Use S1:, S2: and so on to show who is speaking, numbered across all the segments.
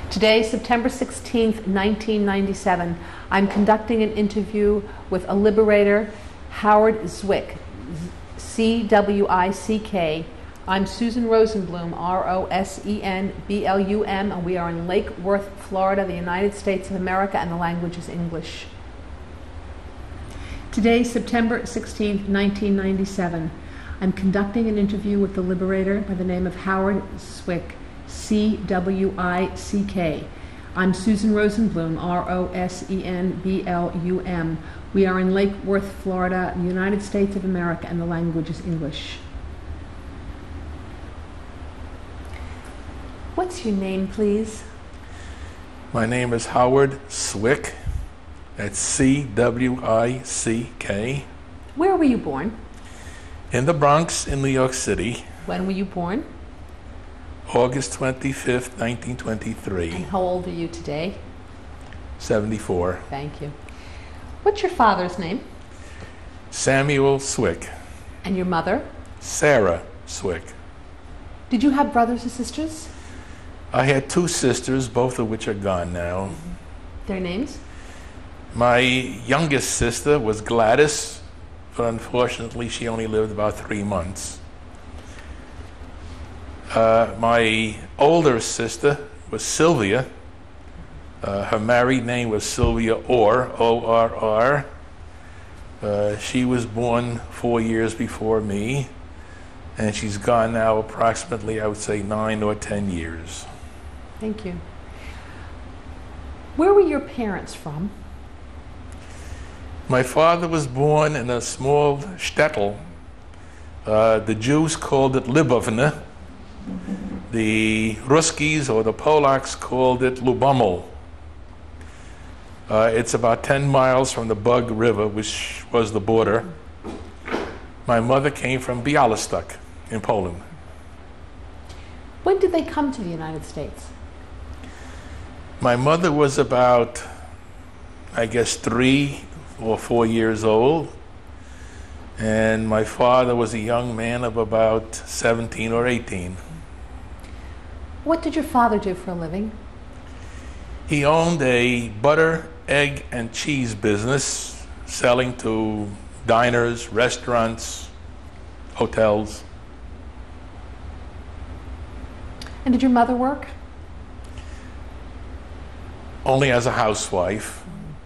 S1: Today, September 16th, 1997, I'm conducting an interview with a liberator, Howard Cwick, C-W-I-C-K. I'm Susan Rosenblum, R-O-S-E-N-B-L-U-M, and we are in Lake Worth, Florida, the United States of America, and the language is English. Today, September 16th, 1997, I'm conducting an interview with the liberator by the name of Howard Cwick, C-W-I-C-K. I'm Susan Rosenblum, R-O-S-E-N-B-L-U-M. We are in Lake Worth, Florida, the United States of America, and the language is English. What's your name, please?
S2: My name is Howard Cwick. That's C-W-I-C-K.
S1: Where were you born?
S2: In the Bronx, in New York City.
S1: When were you born?
S2: August 25th, 1923.
S1: And how old are you today?
S2: 74.
S1: Thank you. What's your father's name?
S2: Samuel Cwick.
S1: And your mother?
S2: Sarah Cwick.
S1: Did you have brothers or sisters?
S2: I had two sisters, both of which are gone now.
S1: Their names?
S2: My youngest sister was Gladys, but unfortunately she only lived about 3 months. My older sister was Sylvia. Her married name was Sylvia Orr, O-R-R. She was born 4 years before me, and she's gone now approximately, I would say, 9 or 10 years.
S1: Thank you. Where were your parents from?
S2: My father was born in a small shtetl. The Jews called it Liberator. The Ruskies or the Polacks called it Lubomel. It's about 10 miles from the Bug River, which was the border. My mother came from Białystok in Poland.
S1: When did they come to the United States?
S2: My mother was about, I guess, 3 or 4 years old. And my father was a young man of about 17 or 18.
S1: What did your father do for a living?
S2: He owned a butter, egg, and cheese business, selling to diners, restaurants, hotels.
S1: And did your mother work?
S2: Only as a housewife.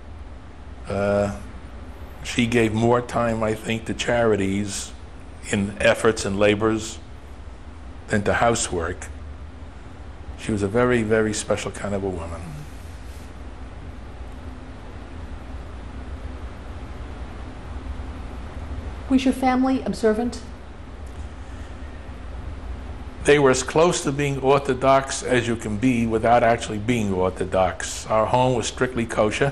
S2: She gave more time, I think, to charities in efforts and labors than to housework. She was a very, very special kind of a woman.
S1: Was your family observant?
S2: They were as close to being Orthodox as you can be without actually being Orthodox. Our home was strictly kosher.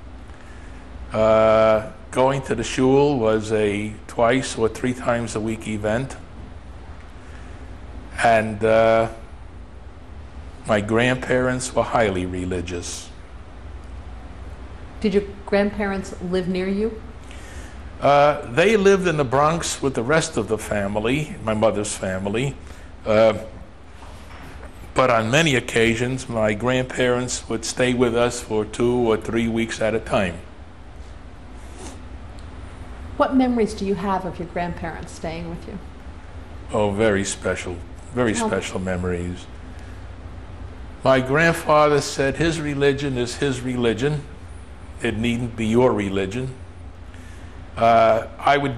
S2: Going to the shul was a 2 or 3 times a week event. And my grandparents were highly religious.
S1: Did your grandparents live near you?
S2: They lived in the Bronx with the rest of the family, my mother's family. But on many occasions, my grandparents would stay with us for 2 or 3 weeks at a time.
S1: What memories do you have of your grandparents staying with you?
S2: Oh, very special memories. My grandfather said his religion is his religion. It needn't be your religion. I would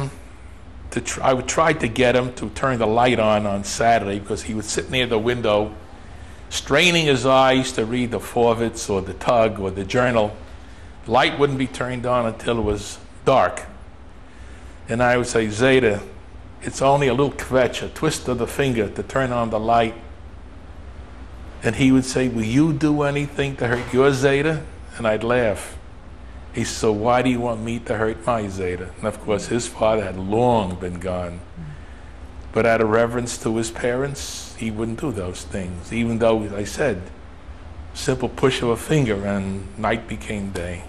S2: try to get him to turn the light on Saturday, because he would sit near the window straining his eyes to read the Forvitz or the Tug or the Journal. Light wouldn't be turned on until it was dark. And I would say, Zeta, it's only a little kvetch, a twist of the finger to turn on the light. And he would say, will you do anything to hurt your Zeta? And I'd laugh. He said, so why do you want me to hurt my Zeta? And of course, his father had long been gone. But out of reverence to his parents, he wouldn't do those things, even though, as I said, simple push of a finger and night became day.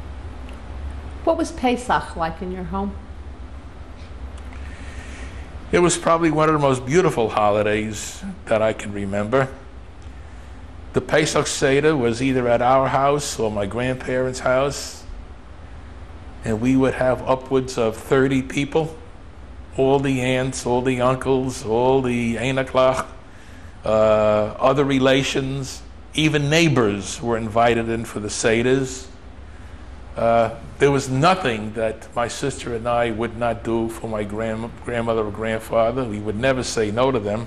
S1: What was Pesach like in your home?
S2: It was probably one of the most beautiful holidays that I can remember. The Pesach Seder was either at our house or my grandparents' house, and we would have upwards of 30 people, all the aunts, all the uncles, all the einaklach, other relations, even neighbors were invited in for the Seders. There was nothing that my sister and I would not do for my grandmother or grandfather. We would never say no to them,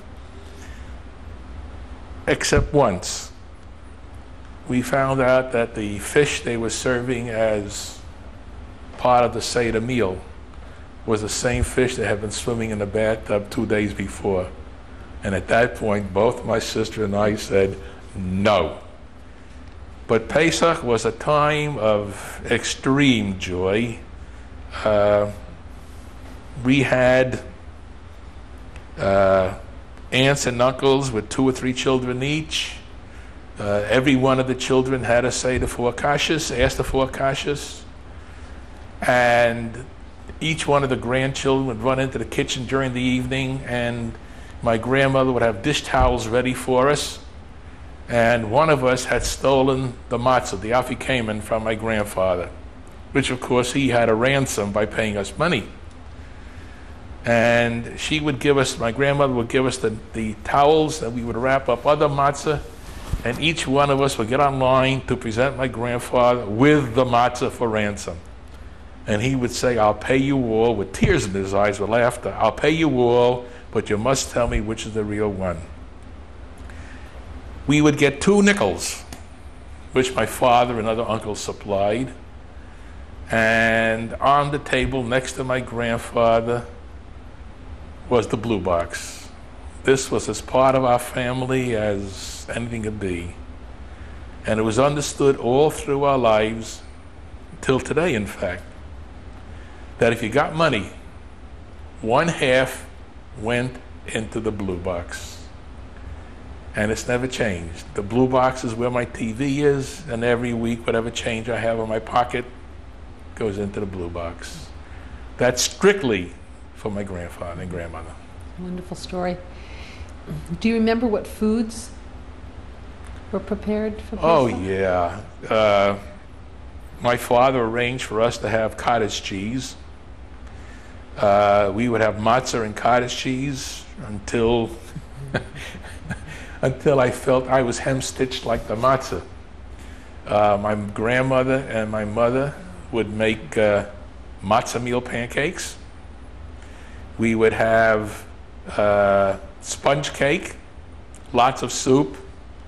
S2: except once. We found out that the fish they were serving as part of the Seder meal was the same fish that had been swimming in the bathtub 2 days before. And at that point, both my sister and I said no. But Pesach was a time of extreme joy. We had aunts and uncles with 2 or 3 children each. Every one of the children had to say the 4 kashas, ask the 4 kashas. And each one of the grandchildren would run into the kitchen during the evening, and my grandmother would have dish towels ready for us. And one of us had stolen the matzah, the afikamen, from my grandfather, which of course he had a ransom by paying us money. And she would give us, my grandmother would give us the towels, and we would wrap up other matzah, and each one of us would get online to present my grandfather with the matzah for ransom. And he would say, I'll pay you all, with tears in his eyes, with laughter. I'll pay you all, but you must tell me which is the real one. We would get 2 nickels, which my father and other uncles supplied. And on the table next to my grandfather was the blue box. This was as part of our family as anything could be. And it was understood all through our lives, till today in fact, that if you got money, 1/2 went into the blue box. And it's never changed. The blue box is where my TV is, and every week whatever change I have in my pocket goes into the blue box. That's strictly for my grandfather and grandmother.
S1: Wonderful story. Do you remember what foods were prepared for Pesach?
S2: Oh yeah. My father arranged for us to have cottage cheese. We would have matzah and cottage cheese until until I felt I was hem-stitched like the matzah. My grandmother and my mother would make matzah meal pancakes. We would have sponge cake, lots of soup,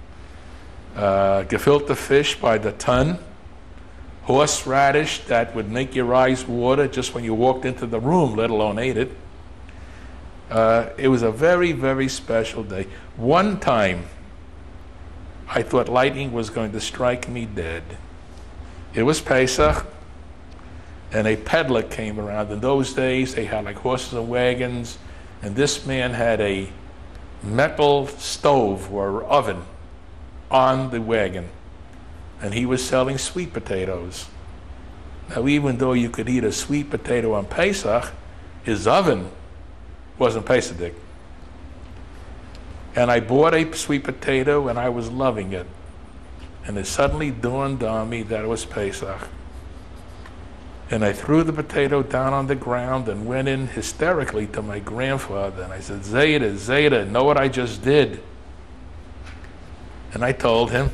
S2: gefilte fish by the ton, horseradish that would make your eyes water just when you walked into the room, let alone ate it. It was a very, very special day. One time, I thought lightning was going to strike me dead. It was Pesach, and a peddler came around. In those days, they had like horses and wagons, and this man had a metal stove or oven on the wagon, and he was selling sweet potatoes. Now, even though you could eat a sweet potato on Pesach, his oven wasn't Pesach. And I bought a sweet potato, and I was loving it. And it suddenly dawned on me that it was Pesach. And I threw the potato down on the ground and went in hysterically to my grandfather. And I said, Zeta, know what I just did? And I told him.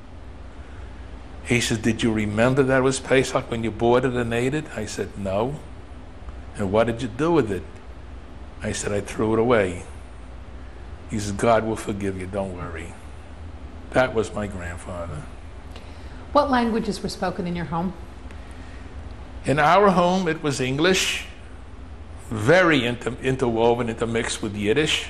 S2: He said, did you remember that it was Pesach when you bought it and ate it? I said, no. And what did you do with it? I said, I threw it away. He says, God will forgive you, don't worry. That was my grandfather.
S1: What languages were spoken in your home?
S2: In our home, it was English, very interwoven, intermixed with Yiddish.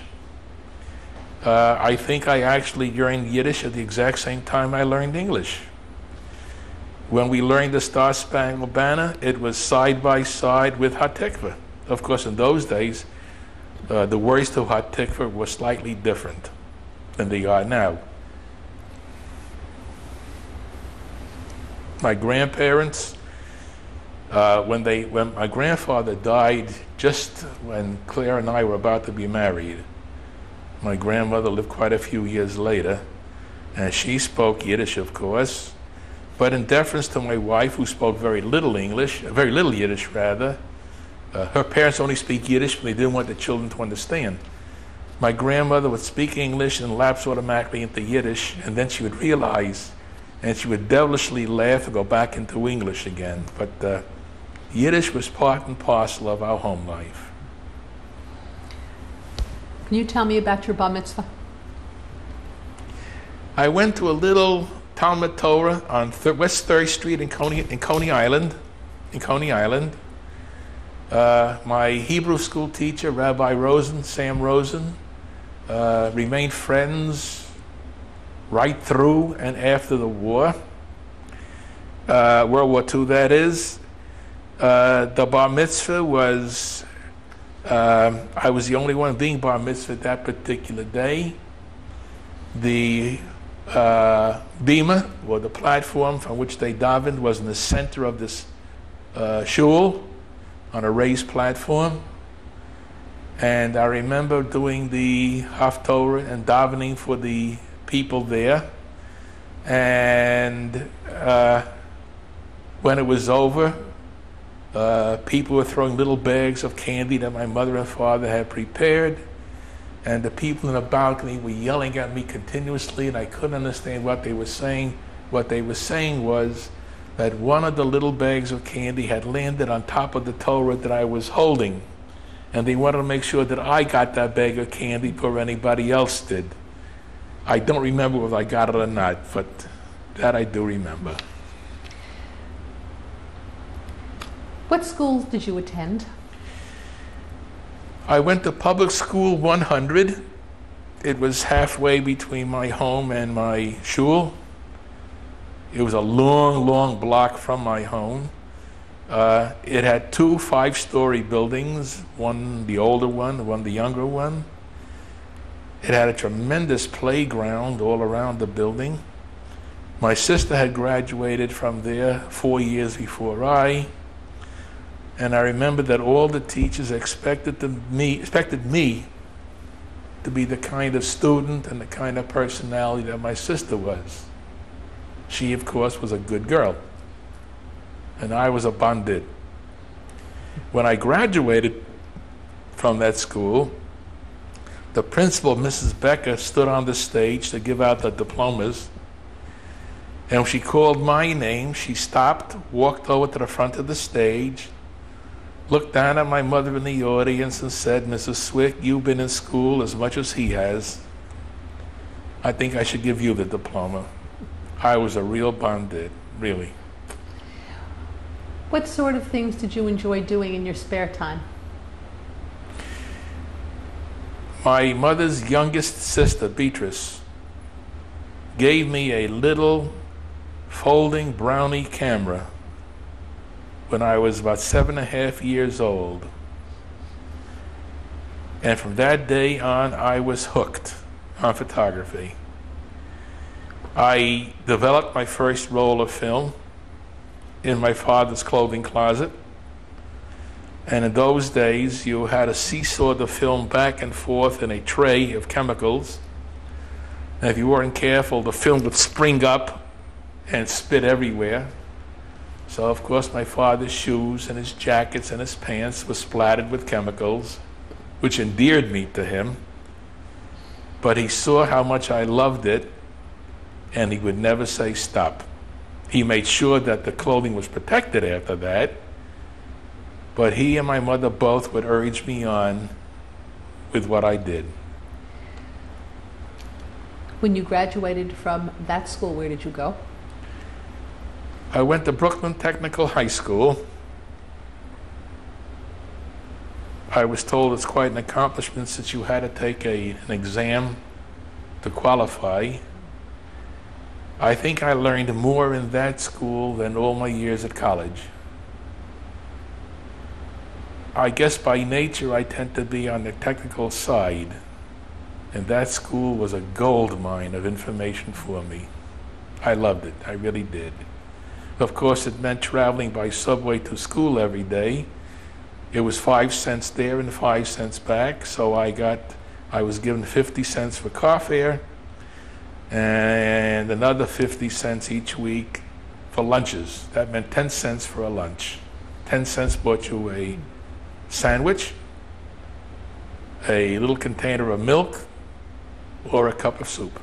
S2: I think I actually learned Yiddish at the exact same time I learned English. When we learned the Star Spangled Banner, it was side by side with Hatikva. Of course, in those days, the words to Hatikva were slightly different than they are now. My grandparents When my grandfather died, just when Claire and I were about to be married, my grandmother lived quite a few years later, and she spoke Yiddish, of course, but in deference to my wife, who spoke very little English, very little Yiddish rather, her parents only speak Yiddish, but they didn't want the children to understand. My grandmother would speak English and lapse automatically into Yiddish, and then she would realize, and she would devilishly laugh and go back into English again. But Yiddish was part and parcel of our home life.
S1: Can you tell me about your bar mitzvah?
S2: I went to a little Talmud Torah on West 3rd Street in Coney Island. My Hebrew school teacher, Rabbi Sam Rosen, remained friends right through and after the war, World War II, that is. The bar mitzvah was, I was the only one being bar mitzvah that particular day. The bima, or the platform from which they davened, was in the center of this shul on a raised platform. And I remember doing the Haftorah and davening for the people there. And when it was over, people were throwing little bags of candy that my mother and father had prepared. And the people in the balcony were yelling at me continuously, and I couldn't understand what they were saying. What they were saying was that one of the little bags of candy had landed on top of the Torah that I was holding. And they wanted to make sure that I got that bag of candy before anybody else did. I don't remember if I got it or not, but that I do remember.
S1: What schools did you attend?
S2: I went to public school 100. It was halfway between my home and my shul. It was a long, long block from my home. It had 2 5-story buildings, one the older one the younger one. It had a tremendous playground all around the building. My sister had graduated from there 4 years before I. And I remember that all the teachers expected me to be the kind of student and the kind of personality that my sister was. She, of course, was a good girl, and I was a bandit. When I graduated from that school, the principal, Mrs. Becker, stood on the stage to give out the diplomas. And when she called my name, she stopped, walked over to the front of the stage, looked down at my mother in the audience and said, "Mrs. Cwick, you've been in school as much as he has. I think I should give you the diploma." I was a real bandit, really.
S1: What sort of things did you enjoy doing in your spare time?
S2: My mother's youngest sister, Beatrice, gave me a little folding Brownie camera when I was about 7.5 years old. And from that day on, I was hooked on photography. I developed my first roll of film in my father's clothing closet. And in those days, you had to seesaw the film back and forth in a tray of chemicals. And if you weren't careful, the film would spring up and spit everywhere. So, of course, my father's shoes and his jackets and his pants were splattered with chemicals, which endeared me to him. But he saw how much I loved it, and he would never say stop. He made sure that the clothing was protected after that, but he and my mother both would urge me on with what I did.
S1: When you graduated from that school, where did you go?
S2: I went to Brooklyn Technical High School. I was told it's quite an accomplishment since you had to take an exam to qualify. I think I learned more in that school than all my years at college. I guess by nature I tend to be on the technical side, and that school was a gold mine of information for me. I loved it, I really did. Of course, it meant traveling by subway to school every day. It was 5 cents there and 5 cents back, so I was given 50 cents for car fare and another 50 cents each week for lunches. That meant 10 cents for a lunch. 10 cents bought you a sandwich, a little container of milk, or a cup of soup.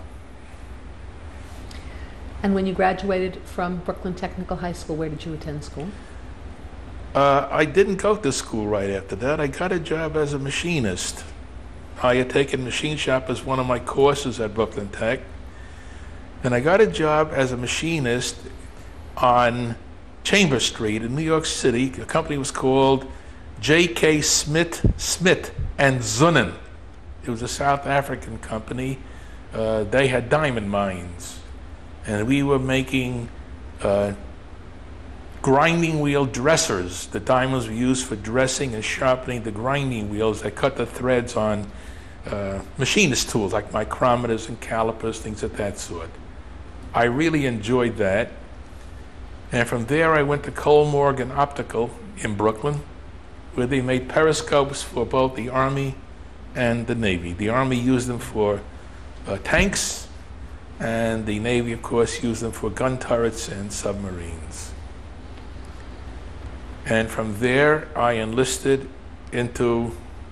S1: And when you graduated from Brooklyn Technical High School, where did you attend school?
S2: I didn't go to school right after that. I got a job as a machinist. I had taken machine shop as one of my courses at Brooklyn Tech. And I got a job as a machinist on Chambers Street in New York City. The company was called J.K. Smith and Zunnen. It was a South African company. They had diamond mines. And we were making grinding wheel dressers. The diamonds were used for dressing and sharpening the grinding wheels that cut the threads on machinist tools like micrometers and calipers, things of that sort. I really enjoyed that. And from there I went to Cole Morgan Optical in Brooklyn, where they made periscopes for both the Army and the Navy. The Army used them for tanks, and the Navy, of course, used them for gun turrets and submarines. And from there, I enlisted into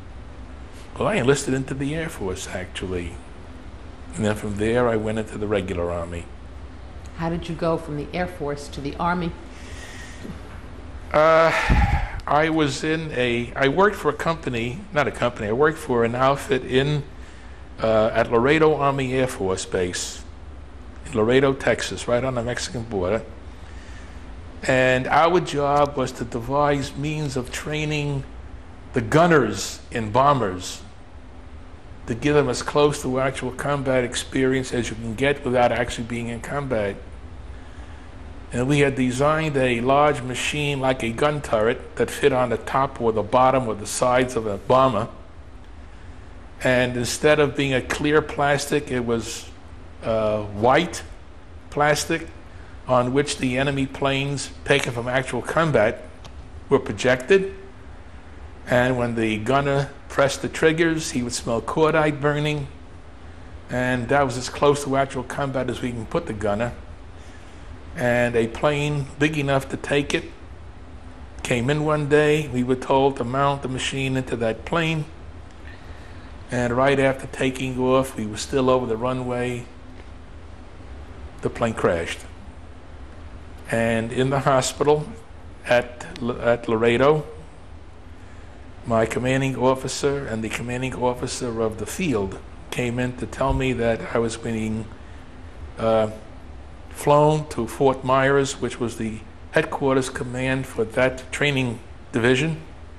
S2: the Air Force, actually. And then from there, I went into the regular Army.
S1: How did you go from the Air Force to the Army?
S2: I worked for I worked for an outfit at Laredo Army Air Force Base in Laredo, Texas, right on the Mexican border. And our job was to devise means of training the gunners in bombers to give them as close to actual combat experience as you can get without actually being in combat. And we had designed a large machine like a gun turret that fit on the top or the bottom or the sides of a bomber. And instead of being a clear plastic, it was white plastic on which the enemy planes taken from actual combat were projected. And when the gunner pressed the triggers, he would smell cordite burning. And that was as close to actual combat as we can put the gunner. And a plane big enough to take it came in one day. We were told to mount the machine into that plane. And right after taking off, we were still over the runway. The plane crashed. And in the hospital at Laredo, my commanding officer and the commanding officer of the field came in to tell me that I was being flown to Fort Myers, which was the headquarters command for that training division.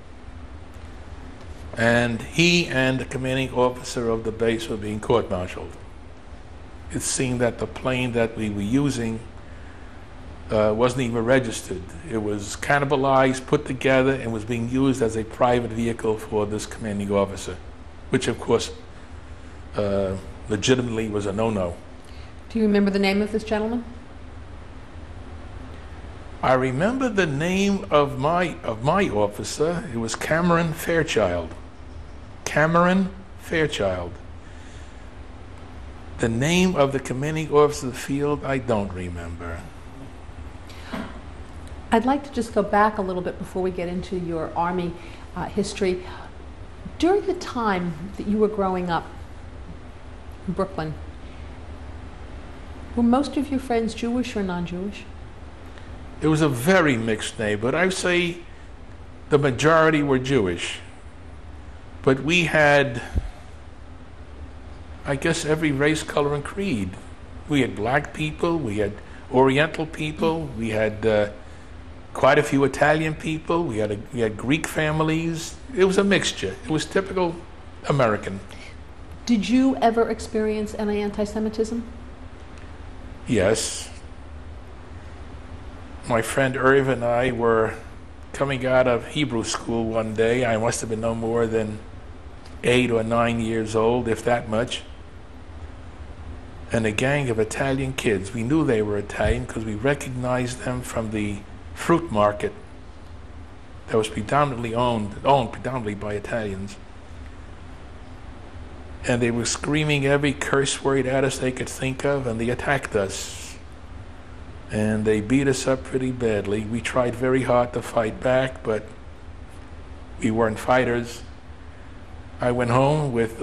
S2: And he and the commanding officer of the base were being court-martialed. It seemed that the plane that we were using wasn't even registered. It was cannibalized, put together, and was being used as a private vehicle for this commanding officer, which of course legitimately was a no-no.
S1: Do you remember the name of this gentleman?
S2: I remember the name of my officer. It was Cameron Fairchild. Cameron Fairchild. The name of the commanding officer of the field, I don't remember.
S1: I'd like to just go back a little bit before we get into your Army history. During the time that you were growing up in Brooklyn, were most of your friends Jewish or non-Jewish?
S2: It was a very mixed neighborhood. I would say the majority were Jewish. But we had, I guess, every race, color, and creed. We had black people, we had Oriental people, we had quite a few Italian people, we had Greek families. It was a mixture. It was typical American.
S1: Did you ever experience any anti-Semitism?
S2: Yes. My friend Irv and I were coming out of Hebrew school one day. I must have been no more than 8 or 9 years old, if that much. and a gang of Italian kids. We knew they were Italian because we recognized them from the fruit market that was predominantly owned predominantly by Italians. And they were screaming every curse word at us they could think of, and they attacked us. And they beat us up pretty badly. We tried very hard to fight back, but we weren't fighters. I went home with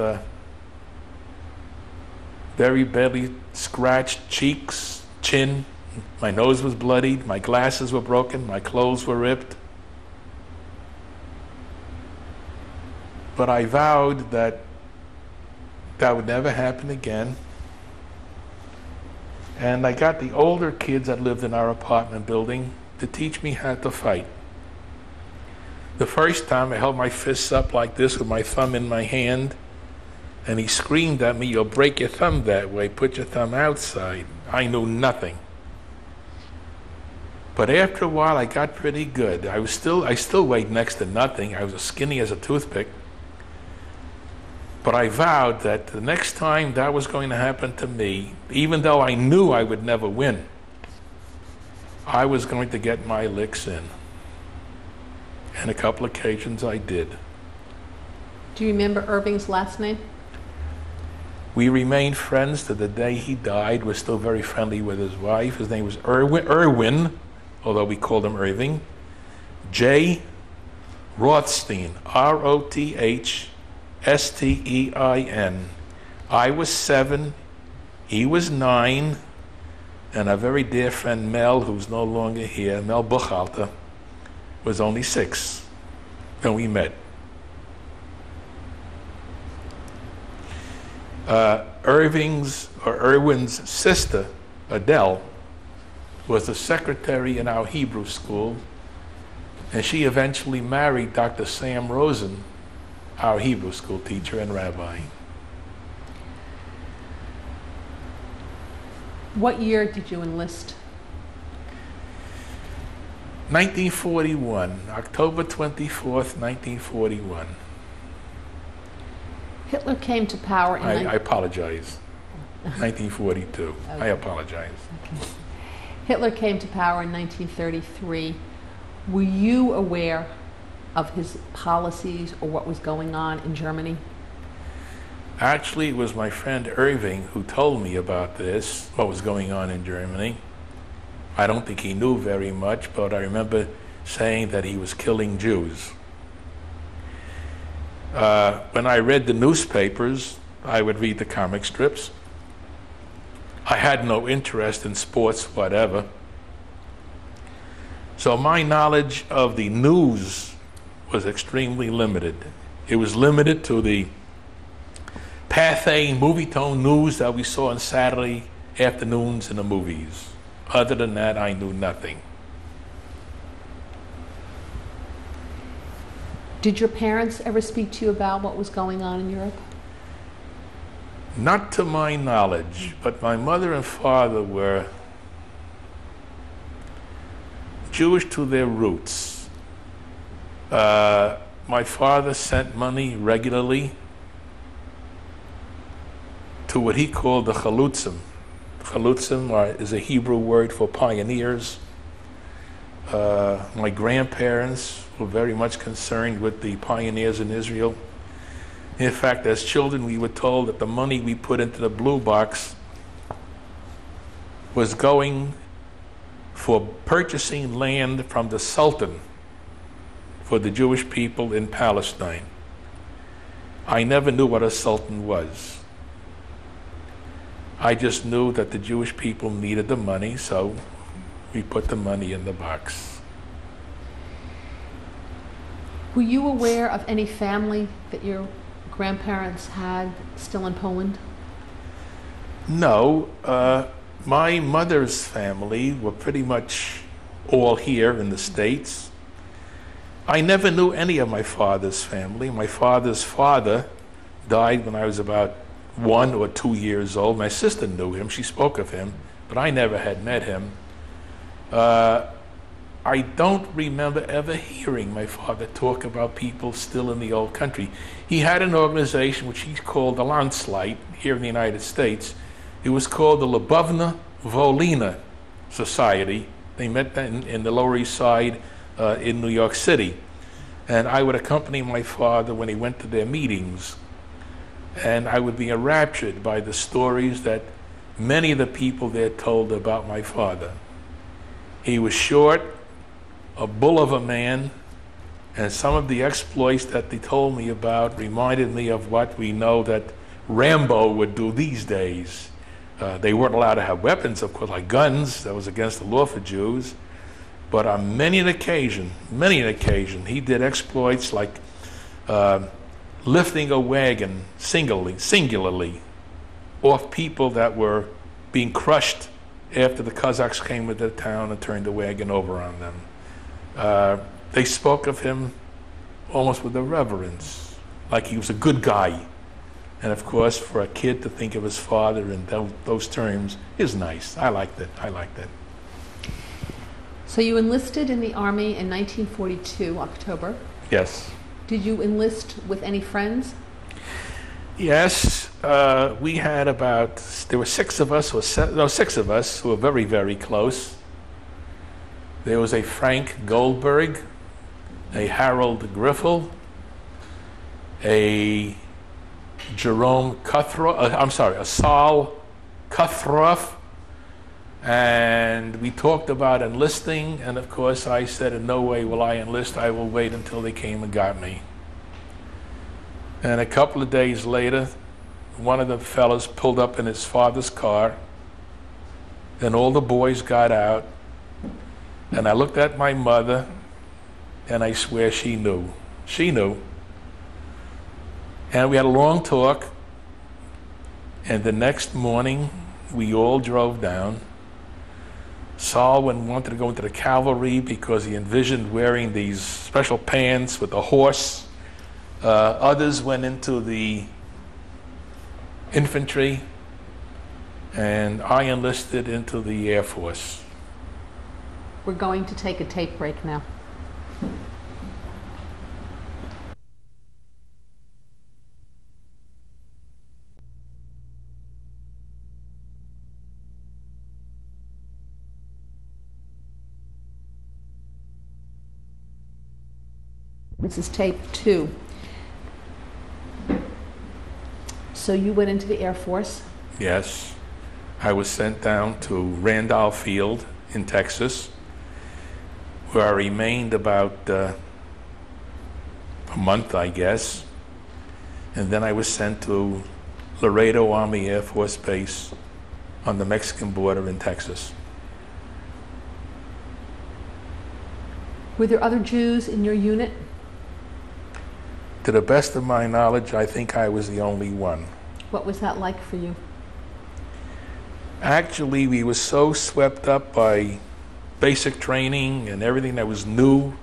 S2: very badly scratched cheeks, chin. My nose was bloodied, my glasses were broken, my clothes were ripped. But I vowed that that would never happen again. And I got the older kids that lived in our apartment building to teach me how to fight. The first time I held my fists up like this with my thumb in my hand, and he screamed at me, "You'll break your thumb that way, put your thumb outside." I knew nothing. But after a while I got pretty good. I still weighed next to nothing. I was as skinny as a toothpick. But I vowed that the next time that was going to happen to me, even though I knew I would never win, I was going to get my licks in. And a couple occasions I did.
S1: Do you remember Irving's last name?
S2: We remained friends to the day he died. We're still very friendly with his wife. His name was Irwin, although we called him Irving. J. Rothstein, R-O-T-H-S-T-E-I-N. I was 7, he was 9, and a very dear friend, Mel, who's no longer here, Mel Buchalter, was only 6 when we met. Irwin's sister, Adele, was the secretary in our Hebrew school, and she eventually married Dr. Sam Rosen, our Hebrew school teacher and rabbi.
S1: What year did you enlist?
S2: 1941, October 24th, 1941.
S1: Hitler came to power in...
S2: I apologize. 1942. Okay. I apologize.
S1: Okay. Hitler came to power in 1933. Were you aware of his policies or what was going on in Germany?
S2: Actually, it was my friend Irving who told me about this, what was going on in Germany. I don't think he knew very much, but I remember saying that he was killing Jews. When I read the newspapers, I would read the comic strips. I had no interest in sports, whatever. So my knowledge of the news was extremely limited. It was limited to the Pathé movie-tone news that we saw on Saturday afternoons in the movies. Other than that, I knew nothing.
S1: Did your parents ever speak to you about what was going on in Europe?
S2: Not to my knowledge, but my mother and father were Jewish to their roots. My father sent money regularly to what he called the chalutzim. Chalutzim is a Hebrew word for pioneers. My grandparents were very much concerned with the pioneers in Israel. In fact, as children, we were told that the money we put into the blue box was going for purchasing land from the Sultan for the Jewish people in Palestine. I never knew what a Sultan was. I just knew that the Jewish people needed the money, so we put the money in the box.
S1: Were you aware of any family that your grandparents had still in Poland?
S2: No. My mother's family were pretty much all here in the States. I never knew any of my father's family. My father's father died when I was about 1 or 2 years old. My sister knew him. She spoke of him, but I never had met him. I don't remember ever hearing my father talk about people still in the old country. He had an organization which he called the Landsleit here in the United States, It was called the Lubovna Volhyna Society. They met in the Lower East Side in New York City. And I would accompany my father when he went to their meetings. And I would be enraptured by the stories that many of the people there told about my father. He was short, a bull of a man, and some of the exploits that they told me about reminded me of what we know that Rambo would do these days. They weren't allowed to have weapons, of course, like guns. That was against the law for Jews. But on many an occasion, he did exploits like lifting a wagon singularly off people that were being crushed after the Cossacks came into town and turned the wagon over on them. They spoke of him almost with a reverence, like he was a good guy. And of course, for a kid to think of his father in those terms is nice. I liked it.
S1: So you enlisted in the Army in 1942, October.
S2: Yes.
S1: Did you enlist with any friends?
S2: Yes. We had there were six of us who were very, very close. There was a Frank Goldberg, a Harold Griffel, a Jerome Cuthroff, a Saul Cuthroff, and we talked about enlisting, and of course I said, in no way will I enlist, I will wait until they came and got me. And a couple of days later, one of the fellas pulled up in his father's car, then all the boys got out, and I looked at my mother, and I swear she knew. She knew. And we had a long talk, and the next morning we all drove down. Saul wanted to go into the cavalry because he envisioned wearing these special pants with a horse. Others went into the infantry, and I enlisted into the Air Force.
S1: We're going to take a tape break now. This is tape 2. So you went into the Air Force?
S2: Yes. I was sent down to Randolph Field in Texas, where I remained about a month, I guess. And then I was sent to Laredo Army Air Force Base on the Mexican border in Texas.
S1: Were there other Jews in your unit?
S2: To the best of my knowledge, I think I was the only one.
S1: What was that like for you?
S2: Actually, we were so swept up by basic training and everything that was new.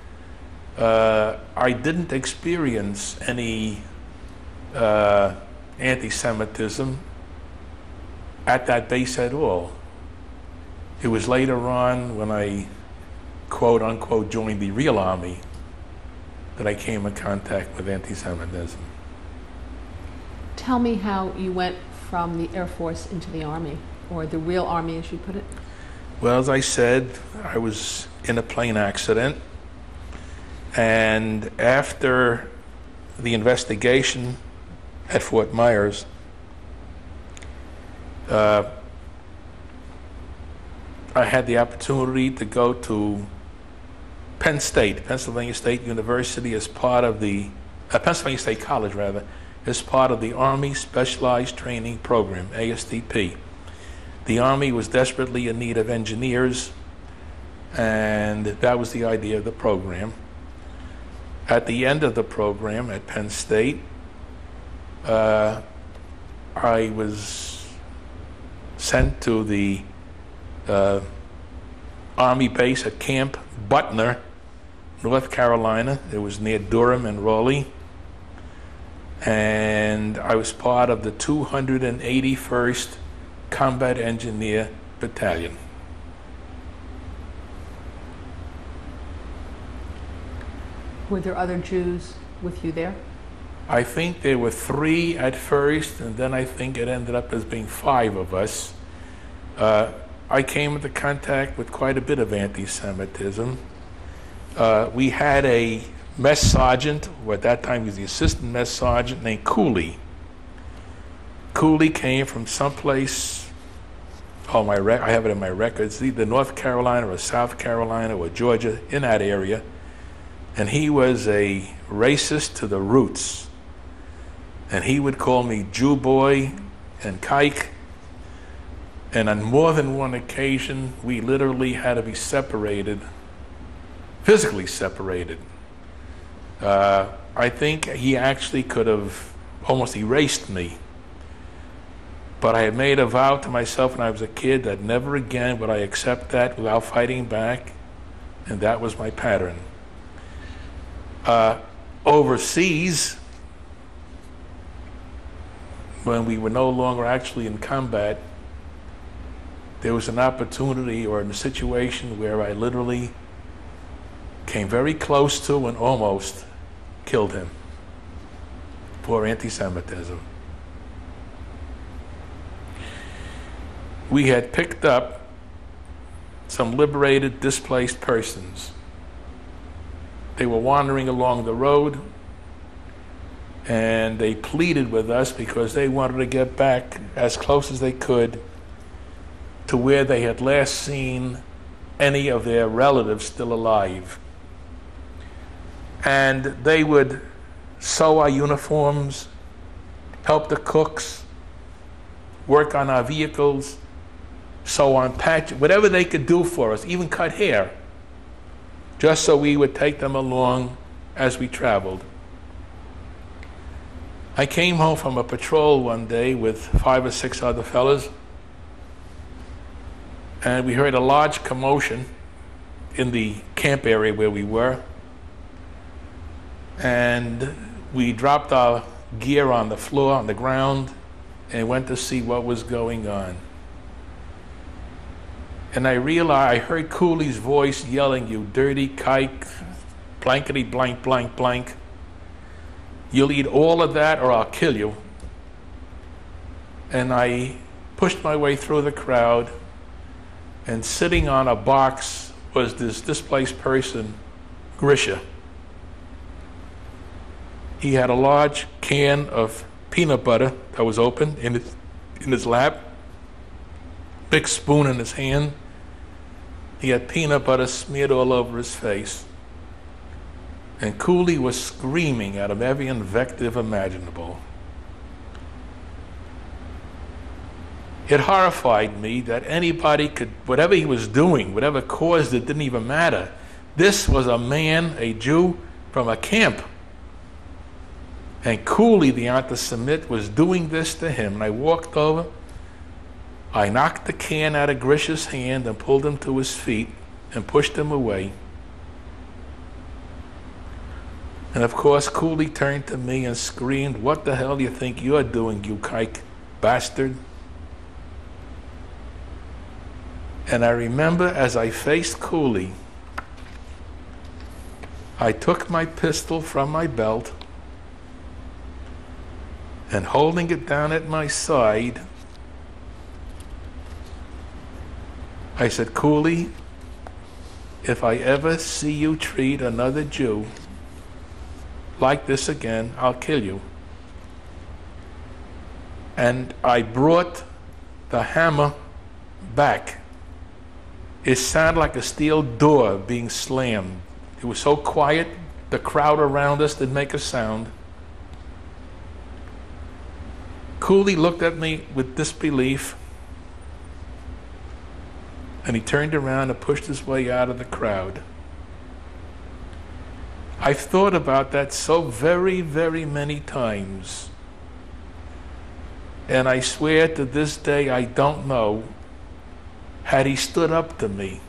S2: I didn't experience any anti-Semitism at that base at all. It was later on when I, quote unquote, joined the real army that I came in contact with anti-Semitism.
S1: Tell me how you went from the Air Force into the Army, or the real Army, as you put it.
S2: Well, as I said, I was in a plane accident, and after the investigation at Fort Myers, I had the opportunity to go to Penn State, Pennsylvania State University, as part of the, Pennsylvania State College rather, as part of the Army Specialized Training Program, ASTP. The Army was desperately in need of engineers, and that was the idea of the program. At the end of the program at Penn State, I was sent to the Army base at Camp Butner, North Carolina. It was near Durham and Raleigh. And I was part of the 281st Combat Engineer Battalion.
S1: Were there other Jews with you there?
S2: I think there were 3 at first, and then I think it ended up as being 5 of us. I came into contact with quite a bit of anti-Semitism. We had a mess sergeant, or at that time he was the assistant mess sergeant, named Cooley. Cooley came from someplace, I have it in my records, either North Carolina or South Carolina or Georgia, in that area. And he was a racist to the roots. And he would call me Jew boy and kike. And on more than one occasion, we literally had to be separated, physically separated. I think he actually could have almost erased me. But I had made a vow to myself when I was a kid that never again would I accept that without fighting back, and that was my pattern. Overseas, when we were no longer actually in combat, there was an opportunity or a situation where I literally came very close to and almost killed him for anti-Semitism. We had picked up some liberated, displaced persons. They were wandering along the road, and they pleaded with us because they wanted to get back as close as they could to where they had last seen any of their relatives still alive. And they would sew our uniforms, help the cooks, work on our vehicles, sew on patches, whatever they could do for us, even cut hair, just so we would take them along as we traveled. I came home from a patrol one day with 5 or 6 other fellas, and we heard a large commotion in the camp area where we were, and we dropped our gear on the floor, on the ground, and went to see what was going on. And I realized, I heard Cooley's voice yelling, "You dirty kike, blankety blank blank blank. You'll eat all of that or I'll kill you." And I pushed my way through the crowd, and sitting on a box was this displaced person, Grisha. He had a large can of peanut butter that was open in his lap, big spoon in his hand. He had peanut butter smeared all over his face. And Cooley was screaming at him every invective imaginable. It horrified me that anybody could, whatever he was doing, whatever caused it, didn't even matter. This was a man, a Jew, from a camp. And Cooley, the anti-Semite, was doing this to him. And I walked over, I knocked the can out of Grisha's hand and pulled him to his feet and pushed him away. And of course, Cooley turned to me and screamed, "What the hell do you think you're doing, you kike bastard?" And I remember as I faced Cooley, I took my pistol from my belt and holding it down at my side, I said, "Cooley, if I ever see you treat another Jew like this again, I'll kill you." And I brought the hammer back. It sounded like a steel door being slammed. It was so quiet, the crowd around us didn't make a sound. Cooley looked at me with disbelief, and he turned around and pushed his way out of the crowd. I've thought about that so very, very many times. And I swear to this day, I don't know, had he stood up to me,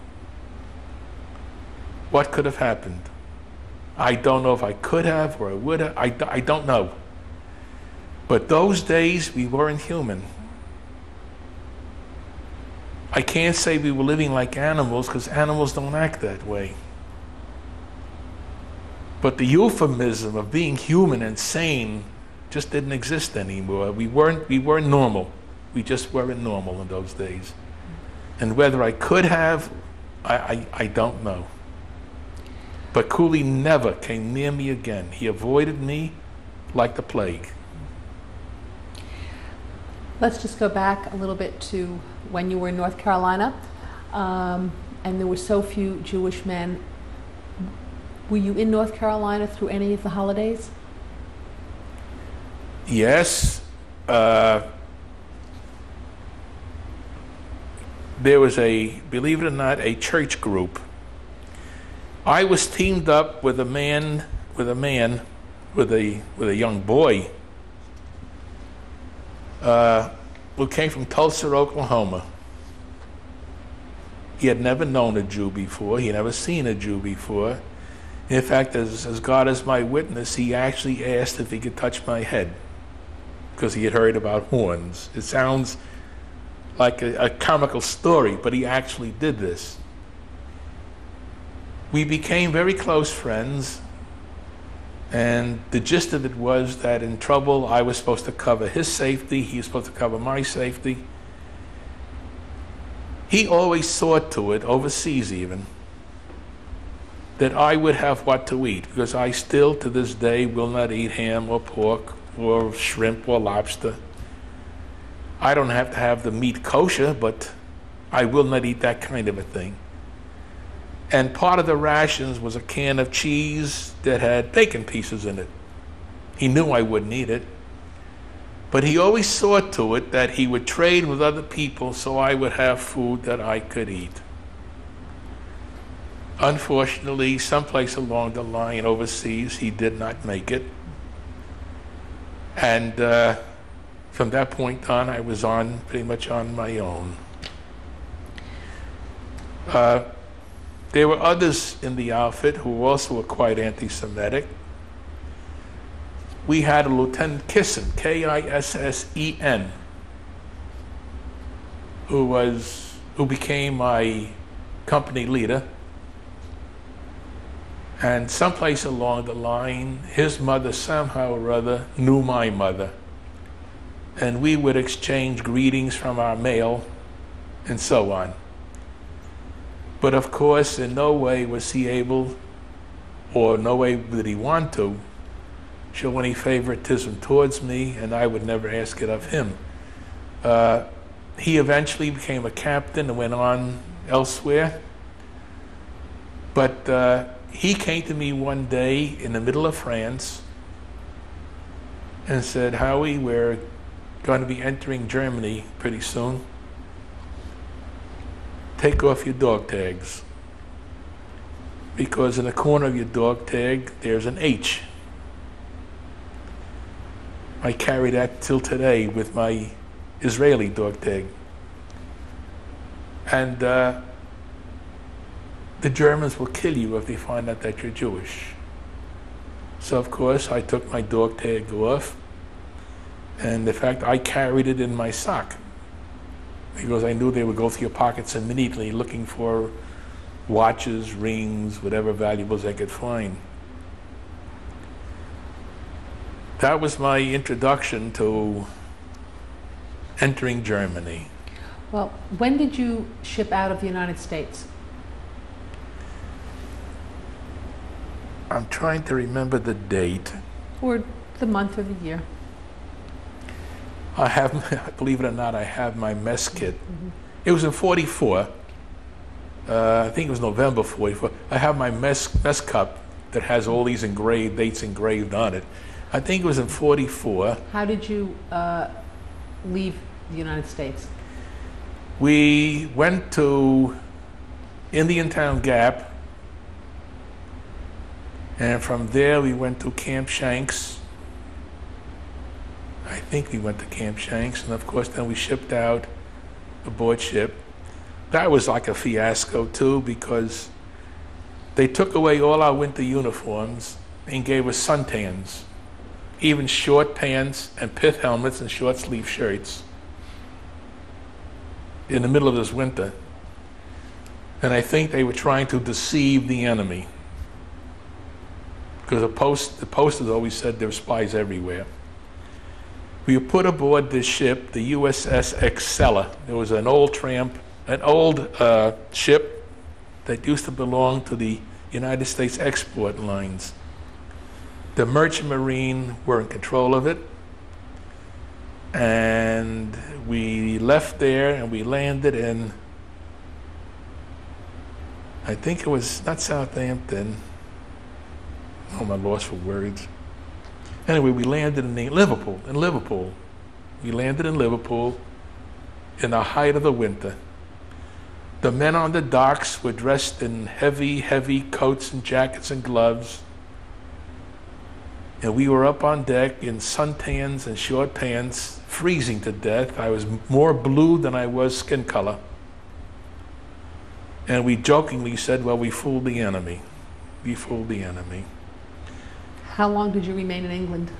S2: what could have happened? I don't know if I could have or I would have. I don't know. But those days, we weren't human. I can't say we were living like animals, because animals don't act that way. But the euphemism of being human and sane just didn't exist anymore. We weren't normal. We just weren't normal in those days. And whether I could have, I don't know. But Cooley never came near me again. He avoided me like the plague.
S1: Let's just go back a little bit to when you were in North Carolina, and there were so few Jewish men. Were you in North Carolina through any of the holidays?
S2: Yes. There was believe it or not, a church group. I was teamed up with a young boy who came from Tulsa, Oklahoma. He had never known a Jew before. He had never seen a Jew before. In fact, as God is my witness, he actually asked if he could touch my head because he had heard about horns. It sounds like a comical story, but he actually did this. We became very close friends, and the gist of it was that in trouble, I was supposed to cover his safety, he was supposed to cover my safety. He always saw to it, overseas even, that I would have what to eat, because I still, to this day, will not eat ham or pork or shrimp or lobster. I don't have to have the meat kosher, but I will not eat that kind of a thing. And part of the rations was a can of cheese that had bacon pieces in it. He knew I wouldn't eat it, but he always saw to it that he would trade with other people so I would have food that I could eat. Unfortunately, someplace along the line overseas, he did not make it. And from that point on, I was pretty much on my own. There were others in the outfit who also were quite anti-Semitic. We had a Lieutenant Kissen, K-I-S-S-E-N, who became my company leader. And someplace along the line, his mother somehow or other knew my mother. And we would exchange greetings from our mail and so on. But of course, in no way was he able, or no way did he want to, show any favoritism towards me, and I would never ask it of him. He eventually became a captain and went on elsewhere. But he came to me one day in the middle of France and said, "Howie, we're going to be entering Germany pretty soon. Take off your dog tags, because in the corner of your dog tag there's an H." I carry that till today with my Israeli dog tag. And the Germans will kill you if they find out that you're Jewish. So of course I took my dog tag off, and in fact I carried it in my sock, because I knew they would go through your pockets immediately looking for watches, rings, whatever valuables they could find. That was my introduction to entering Germany.
S1: Well, when did you ship out of the United States?
S2: I'm trying to remember the date.
S1: Or the month or the year?
S2: I have, believe it or not, I have my mess kit. It was in '44. I think it was November '44. I have my mess cup that has all these dates engraved on it. I think it was in '44.
S1: How did you leave the United States?
S2: We went to Indiantown Gap, and from there we went to Camp Shanks. I think we went to Camp Shanks, and of course then we shipped out aboard ship. That was like a fiasco too, because they took away all our winter uniforms and gave us suntans, even short pants and pith helmets and short sleeve shirts in the middle of this winter. And I think they were trying to deceive the enemy, because the posters always said there were spies everywhere. We were put aboard this ship, the USS Excella. It was an old ship that used to belong to the United States export lines. The Merchant Marine were in control of it, and we left there and we landed in, I think it was not Southampton. Oh, I'm lost for words. Anyway, we landed in Liverpool. We landed in Liverpool in the height of the winter. The men on the docks were dressed in heavy, heavy coats and jackets and gloves. And we were up on deck in suntans and short pants, freezing to death. I was more blue than I was skin color. And we jokingly said, well, we fooled the enemy. We fooled the enemy.
S1: How long did you remain in England?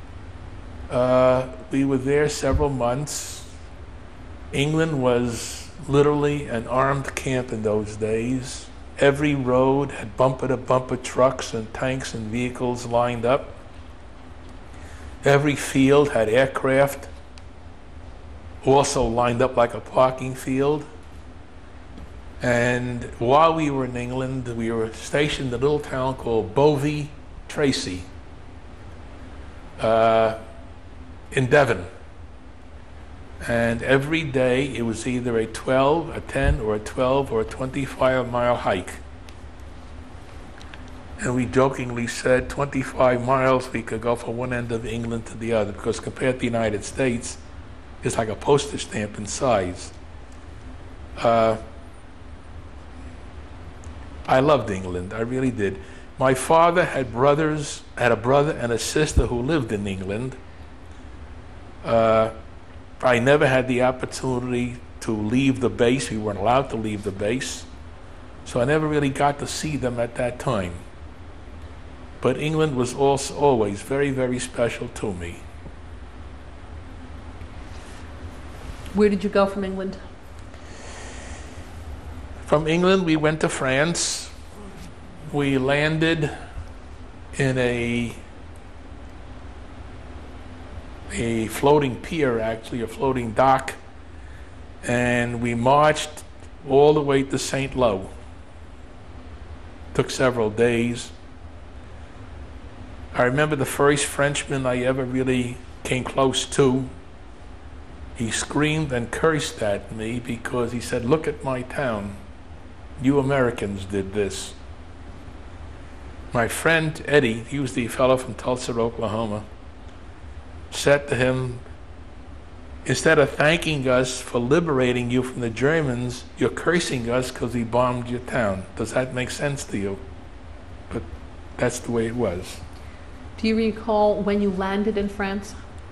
S2: We were there several months. England was literally an armed camp in those days. Every road had bumper-to-bumper trucks and tanks and vehicles lined up. Every field had aircraft also lined up like a parking field. And while we were in England, we were stationed in a little town called Bovey Tracy in Devon. And every day it was either a 12, a 10, or a 12, or a 25-mile hike. And we jokingly said 25 miles we could go from one end of England to the other, because compared to the United States, it's like a postage stamp in size. I loved England, I really did. My father had a brother and a sister who lived in England. I never had the opportunity to leave the base. We weren't allowed to leave the base. So I never really got to see them at that time. But England was also always very, very special to me.
S1: Where did you go from England?
S2: From England, we went to France. We landed in a floating pier, actually, a floating dock, and we marched all the way to St. Lo. Took several days. I remember the first Frenchman I ever really came close to. He screamed and cursed at me because he said, "Look at my town. You Americans did this." My friend Eddie, he was the fellow from Tulsa, Oklahoma, said to him, "Instead of thanking us for liberating you from the Germans, you're cursing us because we bombed your town. Does that make sense to you?" But that's the way it was.
S1: Do you recall when you landed in France?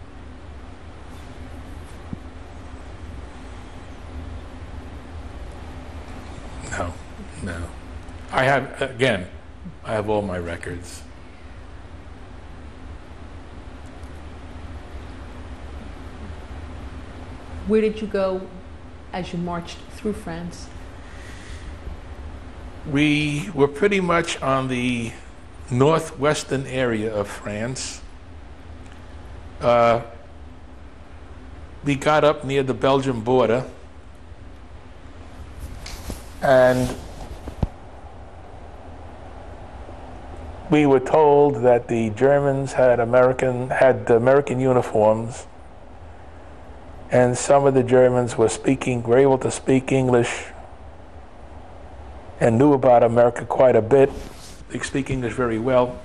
S2: No. I have all my records.
S1: Where did you go as you marched through France?
S2: We were pretty much on the northwestern area of France. We got up near the Belgian border, and we were told that the Germans had American uniforms, and some of the Germans were able to speak English and knew about America quite a bit. They speak English very well.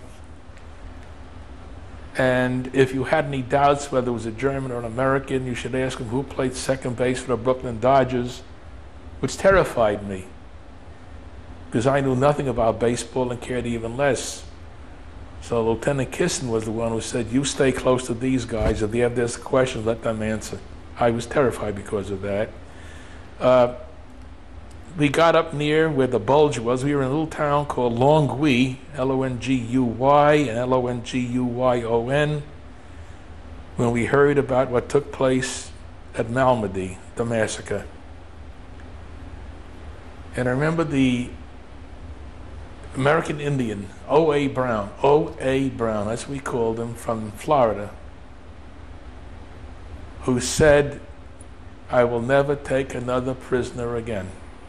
S2: And if you had any doubts whether it was a German or an American, you should ask them who played second base for the Brooklyn Dodgers, which terrified me, because I knew nothing about baseball and cared even less. So Lieutenant Kissen was the one who said, "You stay close to these guys. If they have this question, let them answer." I was terrified because of that. We got up near where the Bulge was. We were in a little town called Longuy, L-O-N-G-U-Y and L-O-N-G-U-Y-O-N, when we heard about what took place at Malmedy, the massacre. And I remember American Indian, O.A. Brown, O.A. Brown, as we called him, from Florida, who said, "I will never take another prisoner again."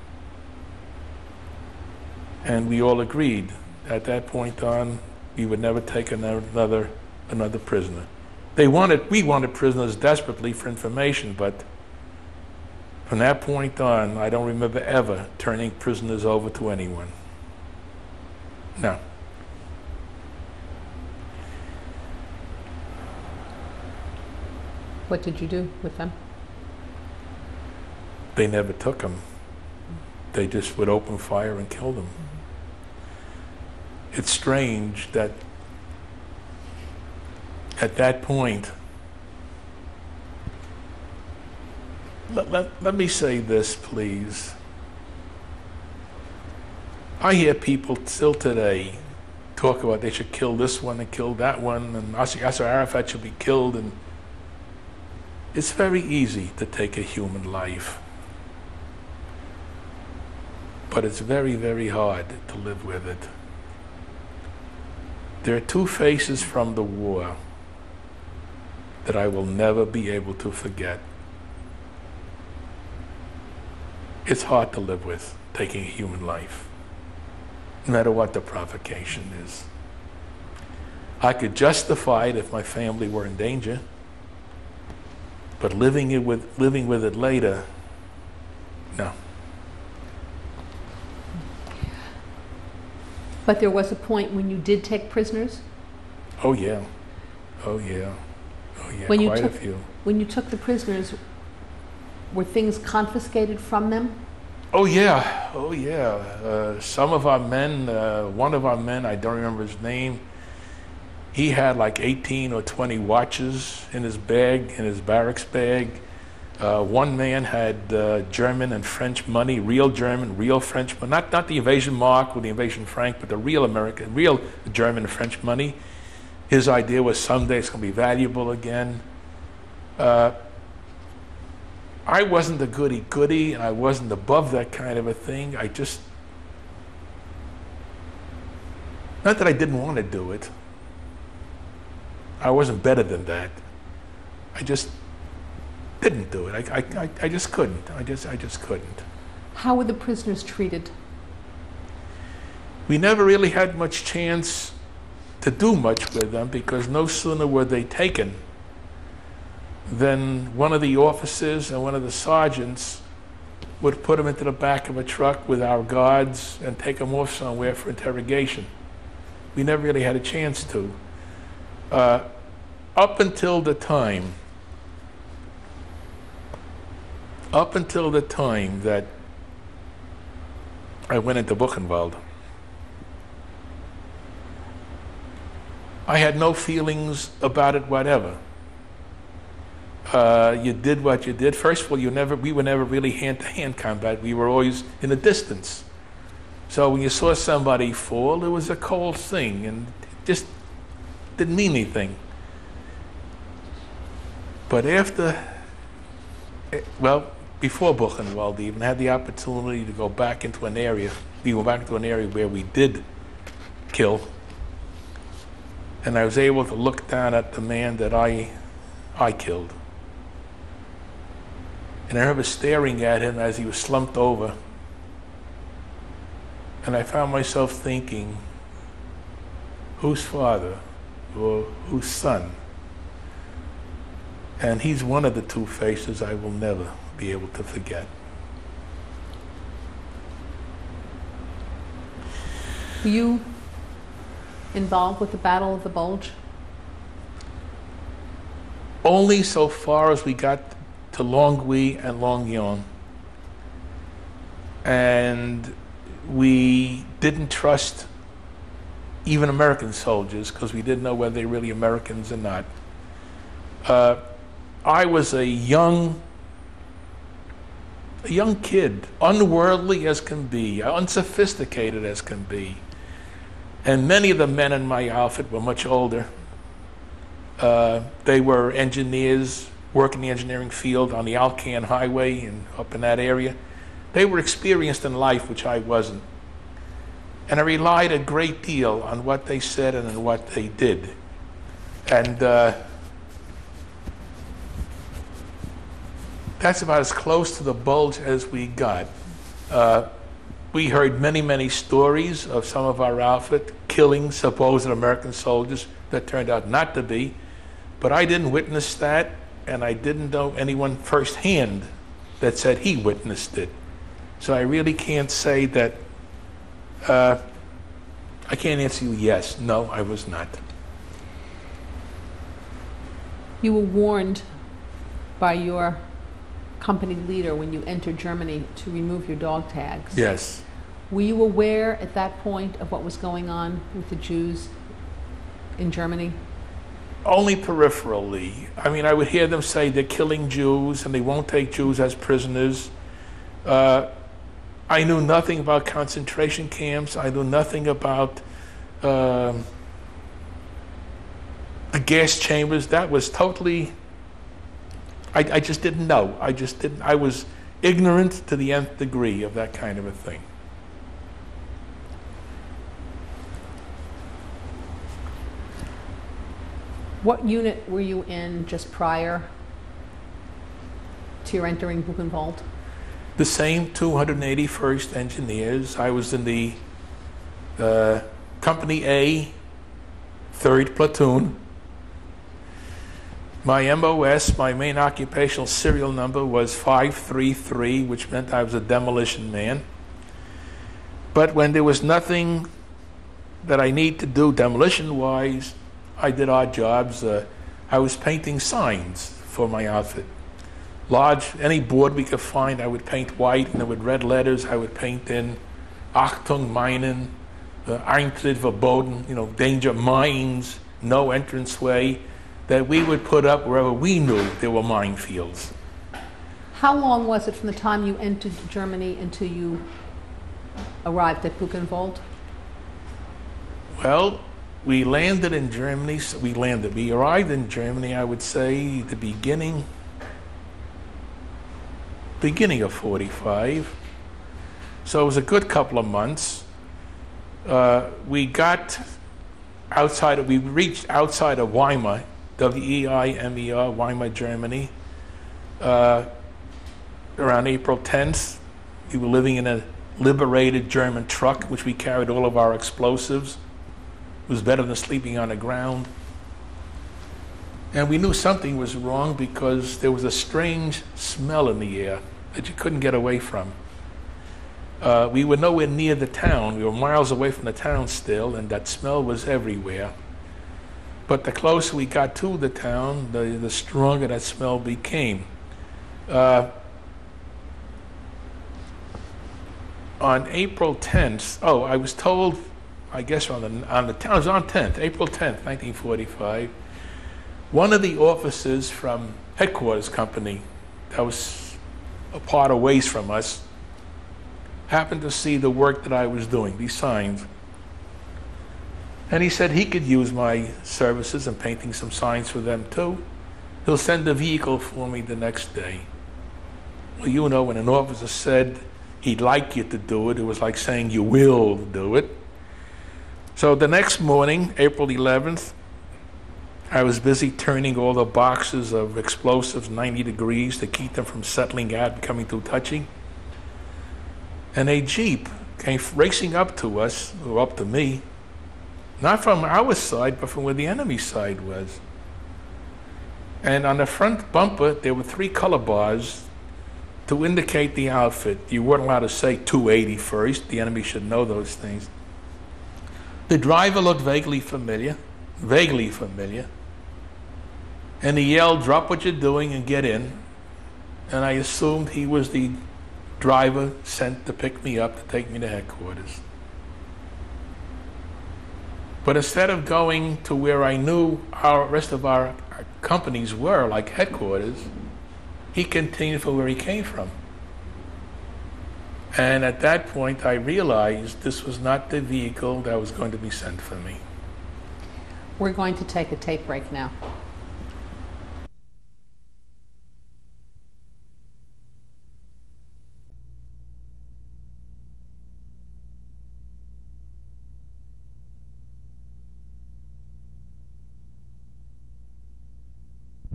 S2: And we all agreed at that point on, we would never take another prisoner. We wanted prisoners desperately for information, but from that point on, I don't remember ever turning prisoners over to anyone. No.
S1: What did you do with them?
S2: They never took them. They just would open fire and kill them. It's strange that at that point, let me say this, please. I hear people still today talk about they should kill this one and kill that one, and Yasser Arafat should be killed, and it's very easy to take a human life. But it's very, very hard to live with it. There are two faces from the war that I will never be able to forget. It's hard to live with, taking a human life, no matter what the provocation is. I could justify it if my family were in danger, but living with it later, no.
S1: But there was a point when you did take prisoners?
S2: Oh yeah, oh yeah, oh yeah,
S1: When
S2: quite a few.
S1: When you took the prisoners, were things confiscated from them?
S2: Oh yeah, oh yeah. Some of our men, one of our men, I don't remember his name, he had like 18 or 20 watches in his bag, in his barracks bag. One man had German and French money, real German, real French money, not the invasion mark or the invasion franc, but the real American, real German and French money. His idea was someday it's going to be valuable again. I wasn't a goody-goody, and I wasn't above that kind of a thing. I just, not that I didn't want to do it. I wasn't better than that. I just didn't do it. I just couldn't. I just couldn't.
S1: How were the prisoners treated?
S2: We never really had much chance to do much with them, because no sooner were they taken than one of the officers and one of the sergeants would put them into the back of a truck with our guards and take them off somewhere for interrogation. We never really had a chance to. Up until the time that I went into Buchenwald, I had no feelings about it whatever. You did what you did. First of all, we were never really hand-to-hand combat. We were always in the distance. So when you saw somebody fall, it was a cold thing, and it just didn't mean anything. But before Buchenwald even, I had the opportunity to go back into an area. We went back to an area where we did kill. And I was able to look down at the man that I killed. And I remember staring at him as he was slumped over. And I found myself thinking, whose father or whose son? And he's one of the two faces I will never be able to forget.
S1: Were you involved with the Battle of the Bulge?
S2: Only so far as we got to Longwy and Longyong. And we didn't trust even American soldiers, because we didn't know whether they were really Americans or not. I was a young kid, unworldly as can be, unsophisticated as can be. And many of the men in my outfit were much older. They were engineers, working the engineering field on the Alcan Highway and up in that area. They were experienced in life, which I wasn't. And I relied a great deal on what they said and on what they did. And that's about as close to the bulge as we got. We heard many, many stories of some of our outfit killing supposed American soldiers that turned out not to be. But I didn't witness that, and I didn't know anyone firsthand that said he witnessed it. So I really can't say that. I can't answer you yes. No, I was not.
S1: You were warned by your company leader when you entered Germany to remove your dog tags.
S2: Yes.
S1: Were you aware at that point of what was going on with the Jews in Germany?
S2: Only peripherally. I mean, I would hear them say they're killing Jews and they won't take Jews as prisoners. I knew nothing about concentration camps. I knew nothing about the gas chambers. That was totally, I just didn't know. I was ignorant to the nth degree of that kind of a thing.
S1: What unit were you in just prior to your entering Buchenwald?
S2: The same 281st Engineers. I was in the Company A, 3rd Platoon. My MOS, my main occupational serial number, was 533, which meant I was a demolition man. But when there was nothing that I need to do demolition-wise, I did odd jobs. I was painting signs for my outfit. Large, any board we could find, I would paint white, and then with red letters, I would paint in Achtung meinen, Eintritt verboten, danger, mines, no entranceway, that we would put up wherever we knew there were minefields.
S1: How long was it from the time you entered Germany until you arrived at Buchenwald?
S2: Well, we landed in Germany. We arrived in Germany, I would say, the beginning of 45. So it was a good couple of months. We reached outside of Weimar, W-E-I-M-E-R, Weimar, Germany, around April 10th. We were living in a Liberated German truck, which we carried all of our explosives. It was better than sleeping on the ground. And we knew something was wrong because there was a strange smell in the air that you couldn't get away from. We were nowhere near the town. We were miles away from the town still, and that smell was everywhere. But the closer we got to the town, the stronger that smell became. On April 10th, I was told, I guess on the town, it was on 10th, April 10th, 1945, one of the officers from headquarters company that was a part of ways from us happened to see the work that I was doing, these signs. And he said he could use my services in painting some signs for them too. He'll send a vehicle for me the next day. Well, when an officer said he'd like you to do it, it was like saying you will do it. So the next morning, April 11th, I was busy turning all the boxes of explosives 90 degrees to keep them from settling out, becoming too touchy. And a Jeep came racing up to us, or up to me, not from our side, but from where the enemy side was. And on the front bumper, there were 3 color bars to indicate the outfit. You weren't allowed to say 281st. The enemy should know those things. The driver looked vaguely familiar. And he yelled, "Drop what you're doing and get in." And I assumed he was the driver sent to pick me up to take me to headquarters. But instead of going to where I knew our rest of our companies were, like headquarters, he continued for where he came from. And at that point, I realized this was not the vehicle that was going to be sent for me.
S1: We're going to take a tape break now.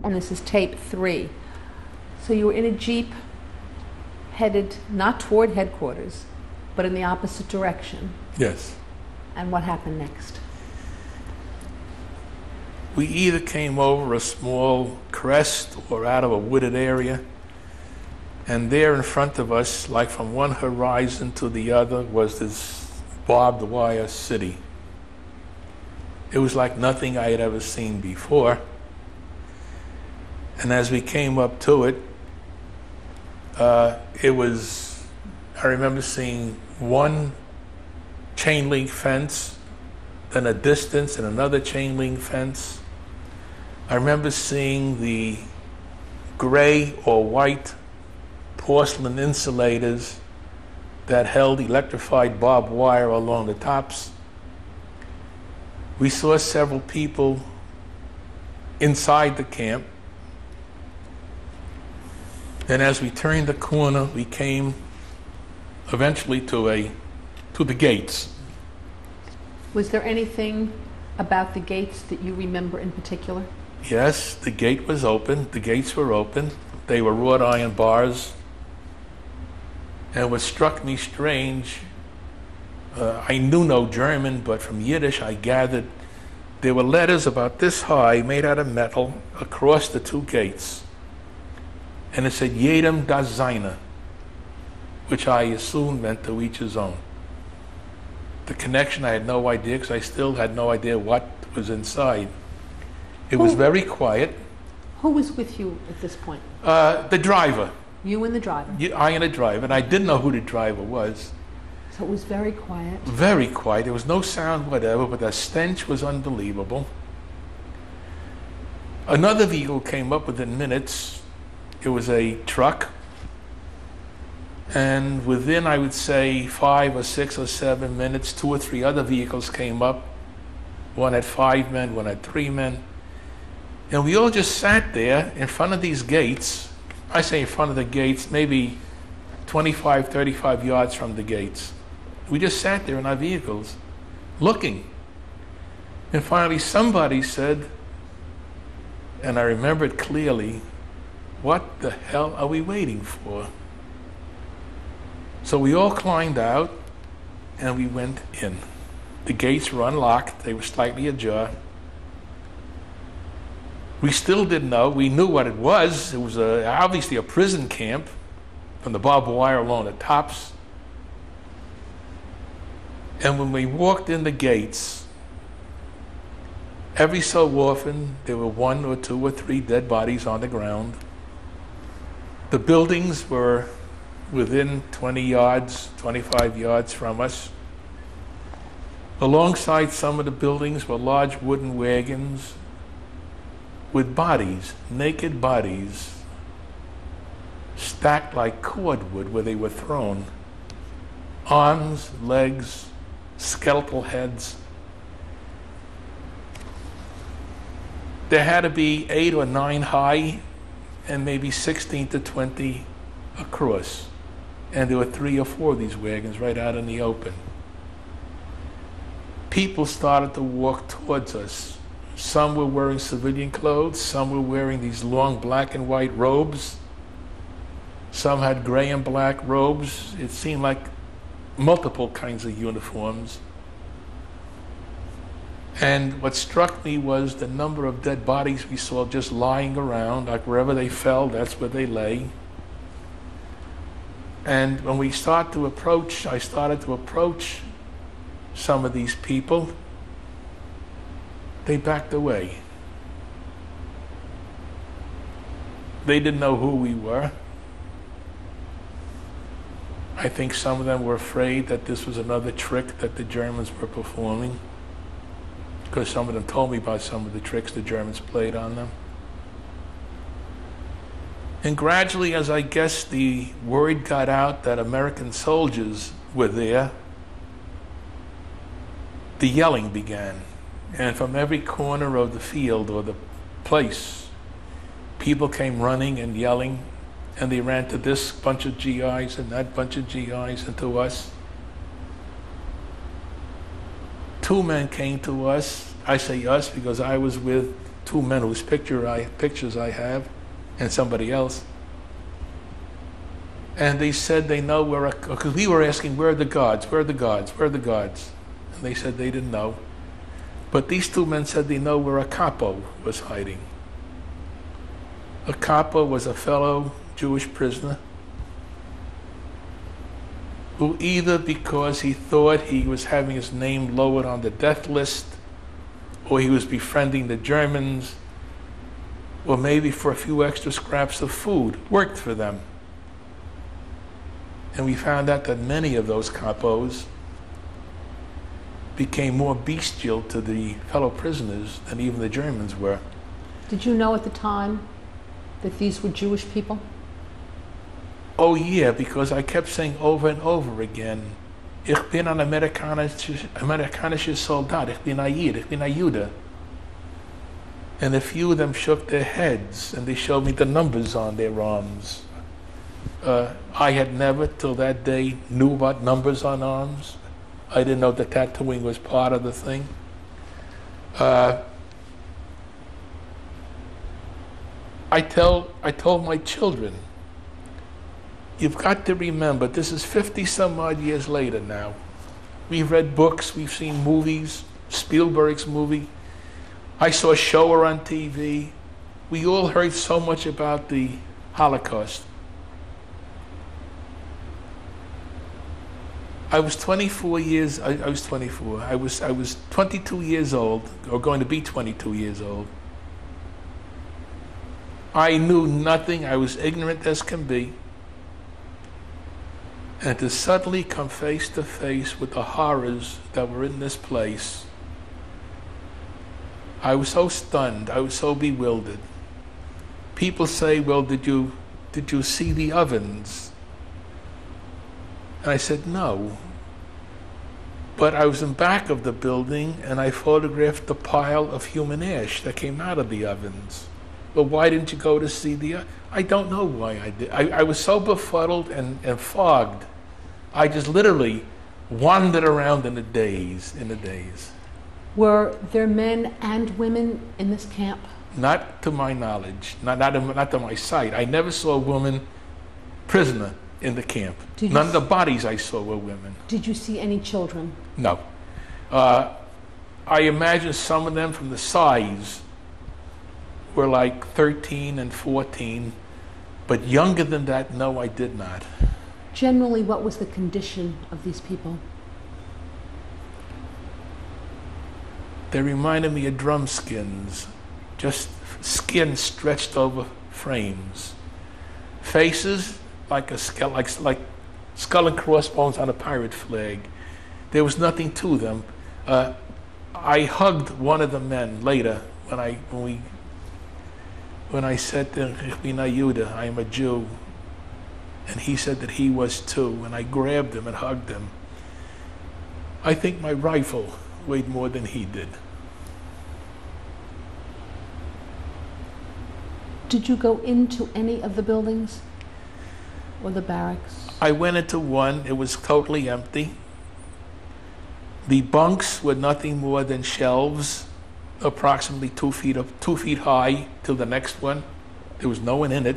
S1: and this is tape 3. So you were in a Jeep headed not toward headquarters, but in the opposite direction.
S2: Yes.
S1: And what happened next?
S2: We either came over a small crest or out of a wooded area, and there in front of us, like from one horizon to the other, was this barbed wire city. It was like nothing I had ever seen before. And as we came up to it, I remember seeing one chain link fence, then a distance and another chain link fence. I remember seeing the gray or white porcelain insulators that held electrified barbed wire along the tops. We saw several people inside the camp. And as we turned the corner, we came eventually to the gates.
S1: Was there anything about the gates that you remember in particular?
S2: Yes, the gate was open. The gates were open. They were wrought iron bars. And what struck me strange, I knew no German, but from Yiddish I gathered there were letters about this high made out of metal across the 2 gates. And it said, Jedem das Seine, which I assumed meant to each his own. The connection, I had no idea, because I still had no idea what was inside. It was very quiet.
S1: Who was with you at this point?
S2: The driver.
S1: You and the driver?
S2: I and the driver, and I didn't know who the driver was.
S1: So it was very quiet?
S2: Very quiet. There was no sound whatever, but the stench was unbelievable. Another vehicle came up within minutes. It was a truck. And within, I would say, 5 or 6 or 7 minutes, 2 or 3 other vehicles came up. One had 5 men, one had 3 men. And we all just sat there in front of these gates. I say in front of the gates, maybe 25, 35 yards from the gates. We just sat there in our vehicles, looking. And finally somebody said, and I remember it clearly, what the hell are we waiting for? So we all climbed out and we went in. The gates were unlocked, they were slightly ajar. We still didn't know. We knew what it was. It was obviously a prison camp from the barbed wire along the tops. And when we walked in the gates, every so often there were 1 or 2 or 3 dead bodies on the ground. The buildings were within 20 yards, 25 yards from us. Alongside some of the buildings were large wooden wagons with bodies, naked bodies, stacked like cordwood where they were thrown. Arms, legs, skeletal heads. There had to be 8 or 9 high and maybe 16 to 20 across. And there were 3 or 4 of these wagons right out in the open. People started to walk towards us. Some were wearing civilian clothes, some were wearing these long black and white robes. Some had gray and black robes. It seemed like multiple kinds of uniforms. And what struck me was the number of dead bodies we saw just lying around, like wherever they fell, that's where they lay. And when I started to approach some of these people, they backed away. They didn't know who we were. I think some of them were afraid that this was another trick that the Germans were performing, because some of them told me about some of the tricks the Germans played on them. And gradually, as I guess the word got out that American soldiers were there, the yelling began. And from every corner of the field or the place, people came running and yelling, and they ran to this bunch of GIs and that bunch of GIs and to us. 2 men came to us. I say us because I was with two men whose pictures I have, and somebody else. And they said they know where, because we were asking, where are the guards, where are the guards, where are the guards? And they said they didn't know. But these two men said they know where a capo was hiding. A capo was a fellow Jewish prisoner who, either because he thought he was having his name lowered on the death list, or he was befriending the Germans, or maybe for a few extra scraps of food, worked for them. And we found out that many of those capos became more bestial to the fellow prisoners than even the Germans were.
S1: Did you know at the time that these were Jewish people?
S2: Oh yeah, because I kept saying over and over again, Ich bin ein amerikanischer Soldat, ich bin ein Yid, ich bin ein Jude. And a few of them shook their heads and they showed me the numbers on their arms. I had never, till that day, knew about numbers on arms. I didn't know that tattooing was part of the thing. I told my children, you've got to remember, this is 50 some odd years later now. We've read books, we've seen movies, Spielberg's movie. I saw Shoah on TV. We all heard so much about the Holocaust. I was 22 years old, or going to be 22 years old. I knew nothing. I was ignorant as can be. And to suddenly come face to face with the horrors that were in this place, I was so stunned. I was so bewildered. People say, well, did you see the ovens? And I said, no. But I was in back of the building and I photographed the pile of human ash that came out of the ovens. Well, why didn't you go to see the... I don't know why I did. I was so befuddled and fogged. I just literally wandered around in a daze.
S1: Were there men and women in this camp?
S2: Not to my knowledge, not to my sight. I never saw a woman prisoner in the camp. None of the bodies I saw were women.
S1: Did you see any children?
S2: No. I imagine some of them from the size were like 13 and 14, but younger than that, no, I did not.
S1: Generally, what was the condition of these people?
S2: They reminded me of drum skins, just skin stretched over frames. Faces like skull and crossbones on a pirate flag. There was nothing to them. I hugged one of the men later when I said to him, Ich bin ein Jude, I am a Jew. And he said that he was too, and I grabbed him and hugged him. I think my rifle weighed more than he did.
S1: Did you go into any of the buildings or the barracks?
S2: I went into one. It was totally empty. The bunks were nothing more than shelves, approximately 2 feet high till the next one. There was no one in it.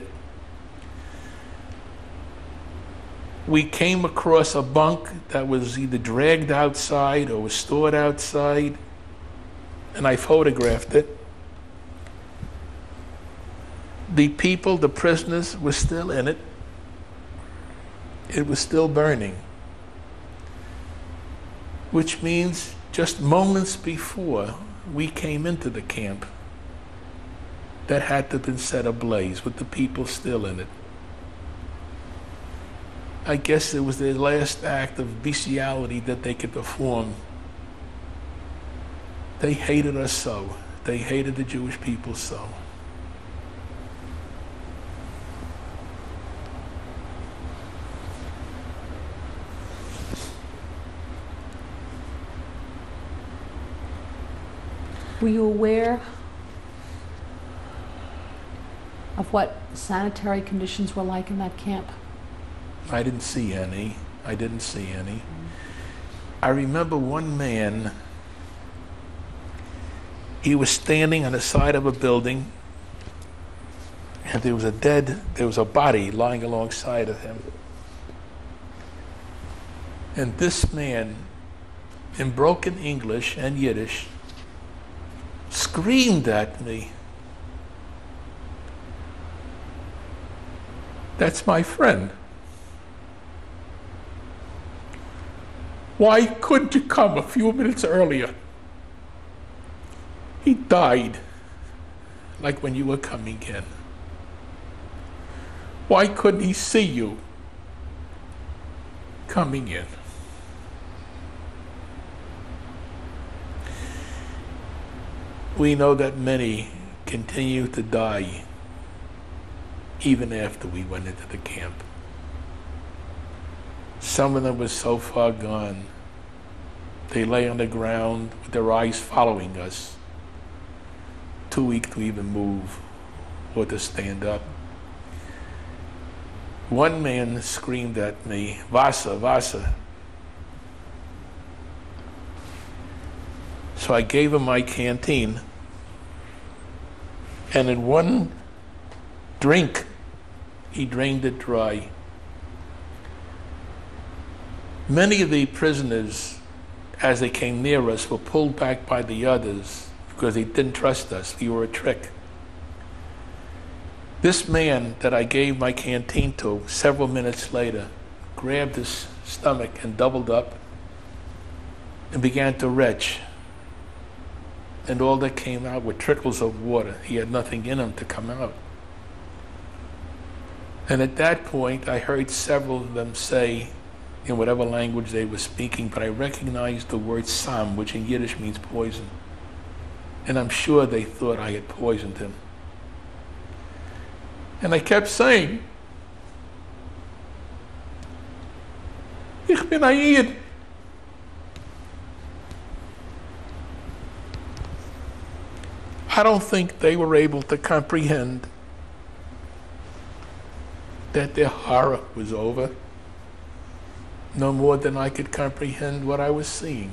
S2: We came across a bunk that was either dragged outside or was stored outside, and I photographed it. The people, the prisoners, were still in it. It was still burning, which means just moments before we came into the camp, that had to have been set ablaze with the people still in it. I guess it was their last act of bestiality that they could perform. They hated us so. They hated the Jewish people so.
S1: Were you aware of what sanitary conditions were like in that camp?
S2: I didn't see any. I remember one man, He was standing on the side of a building, and there was a body lying alongside of him. And this man, in broken English and Yiddish, screamed at me, "That's my friend. Why couldn't you come a few minutes earlier? He died like when you were coming in. Why couldn't he see you coming in?" We know that many continue to die even after we went into the camp. Some of them were so far gone, they lay on the ground with their eyes following us, too weak to even move or to stand up. One man screamed at me, "Wasser, Wasser." So I gave him my canteen, and in one drink, he drained it dry. Many of the prisoners, as they came near us, were pulled back by the others because they didn't trust us. We were a trick. This man that I gave my canteen to, several minutes later, grabbed his stomach and doubled up and began to retch. And all that came out were trickles of water. He had nothing in him to come out. And at that point, I heard several of them say, in whatever language they were speaking, but I recognized the word sam, which in Yiddish means poison. And I'm sure they thought I had poisoned him. And I kept saying, "Ich bin a Yid." I don't think they were able to comprehend that their horror was over, no more than I could comprehend what I was seeing.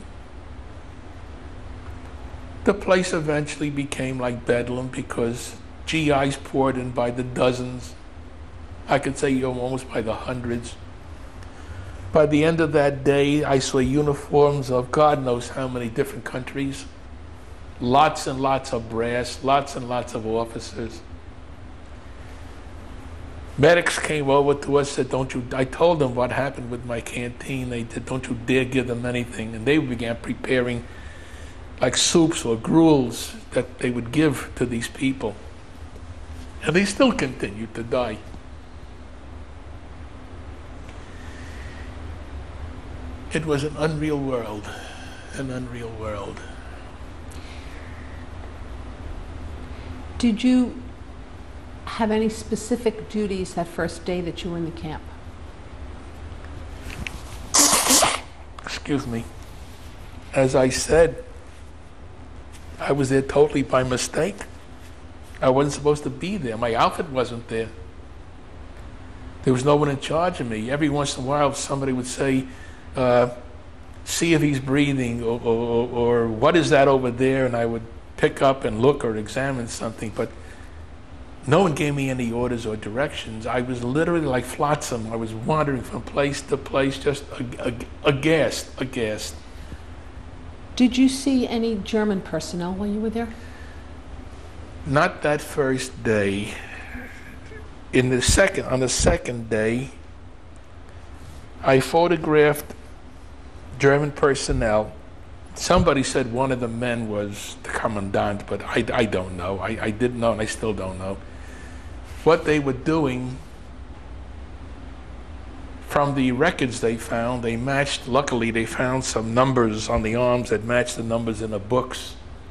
S2: The place eventually became like Bedlam because GIs poured in by the dozens. I could say almost by the hundreds. By the end of that day, I saw uniforms of God knows how many different countries. Lots and lots of brass, lots and lots of officers. Medics came over to us, said, I told them what happened with my canteen. They said, "Don't you dare give them anything." And they began preparing like soups or gruels that they would give to these people. And they still continued to die. It was an unreal world, an unreal world.
S1: Did you have any specific duties that first day that you were in the camp?
S2: Excuse me. As I said, I was there totally by mistake. I wasn't supposed to be there. My outfit wasn't there. There was no one in charge of me. Every once in a while, somebody would say, "See if he's breathing," or "What is that over there?" And I would pick up and look or examine something, but no one gave me any orders or directions. I was literally like flotsam. I was wandering from place to place, just aghast.
S1: Did you see any German personnel while you were there?
S2: Not that first day. On the second day, I photographed German personnel. Somebody said one of the men was the commandant, but I don't know. I didn't know, and I still don't know. What they were doing, from the records they found, they matched, luckily they found some numbers on the arms that matched the numbers in the books.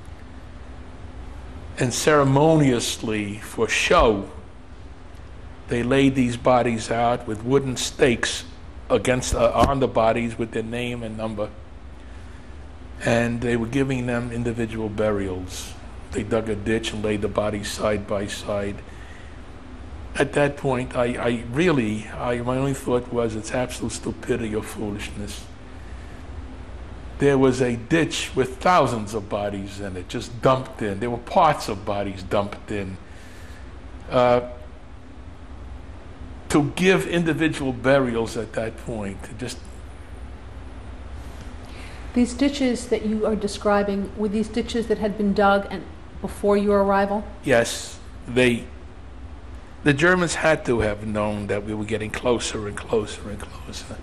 S2: And ceremoniously, for show, they laid these bodies out with wooden stakes on the bodies with their name and number. And they were giving them individual burials. They dug a ditch and laid the bodies side by side. At that point, my only thought was, it's absolute stupidity or foolishness. there was a ditch with thousands of bodies in it, just dumped in. There were parts of bodies dumped in. To give individual burials at that point, just...
S1: These ditches that you are describing, were these ditches that had been dug and before your arrival?
S2: Yes, the Germans had to have known that we were getting closer and closer and closer.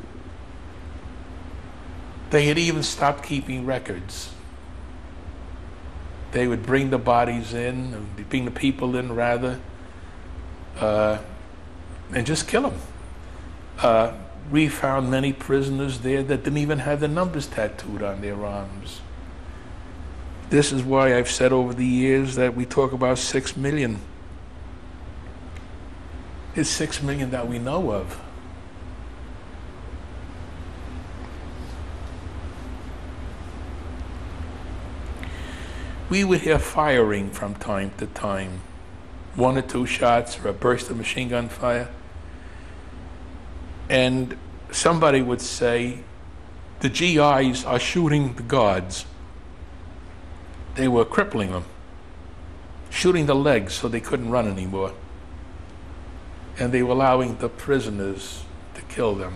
S2: They had even stopped keeping records. They would bring the bodies in, or bring the people in rather, and just kill them. We found many prisoners there that didn't even have the numbers tattooed on their arms. This is why I've said over the years that we talk about 6 million. It's 6 million that we know of. We would hear firing from time to time. 1 or 2 shots or a burst of machine gun fire. And somebody would say, the GIs are shooting the guards. They were crippling them, shooting the legs so they couldn't run anymore. And they were allowing the prisoners to kill them.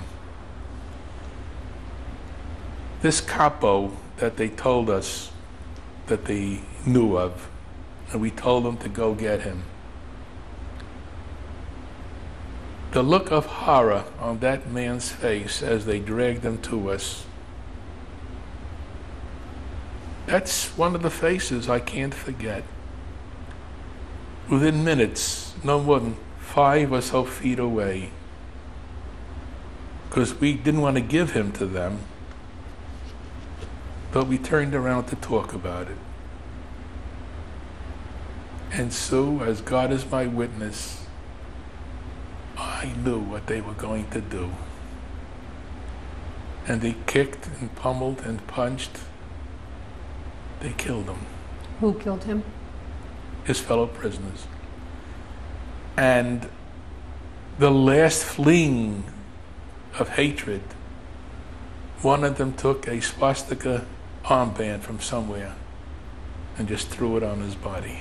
S2: This capo that they told us that they knew of, and we told them to go get him. The look of horror on that man's face as they dragged him to us, that's one of the faces I can't forget. Within minutes, no more than 5 or so feet away, because we didn't want to give him to them, but we turned around to talk about it. And so, as God is my witness, I knew what they were going to do. And they kicked and pummeled and punched. They killed him.
S1: Who killed him?
S2: His fellow prisoners. And the last fling of hatred, one of them took a swastika armband from somewhere and just threw it on his body.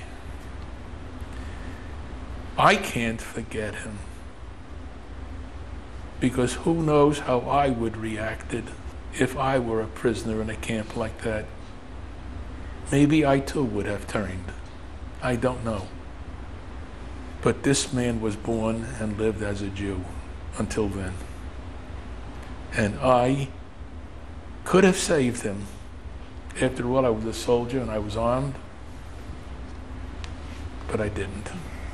S2: I can't forget him, because who knows how I would reacted if I were a prisoner in a camp like that. Maybe I too would have turned. I don't know. But this man was born and lived as a Jew until then. And I could have saved him. After all, I was a soldier and I was armed, but I didn't.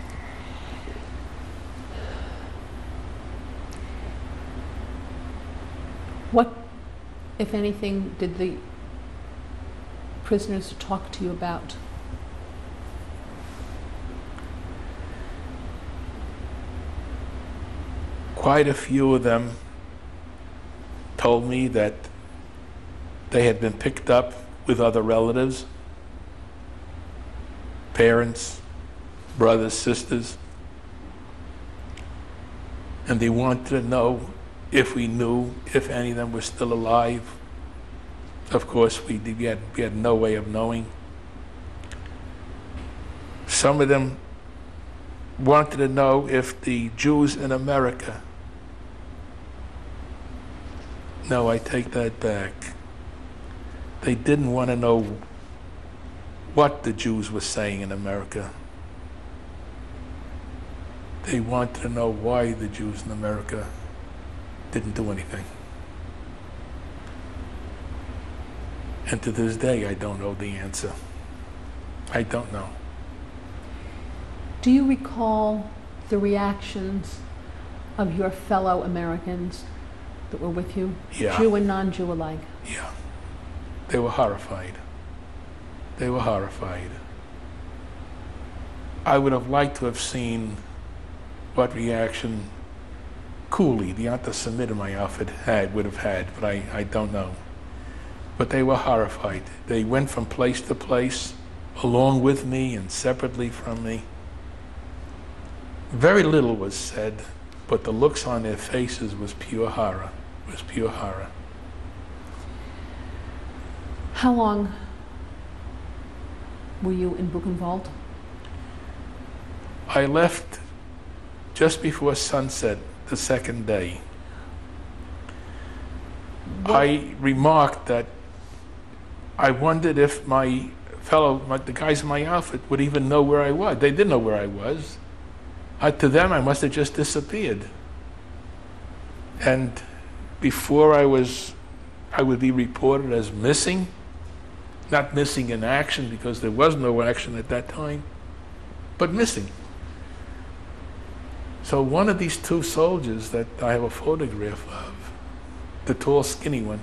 S1: What, if anything, did the prisoners talk to you about?
S2: Quite a few of them told me that they had been picked up with other relatives, parents, brothers, sisters, and they wanted to know if we knew if any of them were still alive. Of course, we had no way of knowing. Some of them wanted to know if the Jews in America... No, I take that back. They didn't want to know what the Jews were saying in America. They wanted to know why the Jews in America didn't do anything. And to this day, I don't know the answer. I don't know.
S1: Do you recall the reactions of your fellow Americans that were with you?
S2: Yeah.
S1: Jew and non-Jew alike?
S2: Yeah. They were horrified. They were horrified. I would have liked to have seen what reaction Cooley, the anti-Semite in my outfit, would have had, but I don't know. But they were horrified. They went from place to place, along with me and separately from me. Very little was said, but the looks on their faces was pure horror. It was pure horror.
S1: How long were you in Buchenwald?
S2: I left just before sunset the second day. I remarked that I wondered if the guys in my outfit would even know where I was. They didn't know where I was. To them, I must have just disappeared. And before I would be reported as missing, not missing in action because there was no action at that time, but missing. So one of these two soldiers that I have a photograph of, the tall, skinny one,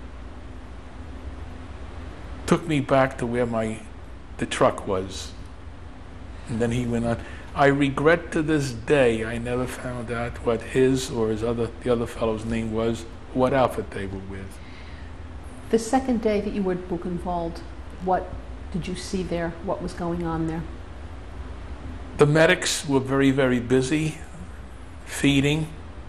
S2: took me back to where the truck was. And then he went on. I regret to this day I never found out what his or the other fellow's name was, what outfit they were with.
S1: The second day that you were at Buchenwald, what did you see there? What was going on there?
S2: The medics were very, very busy feeding.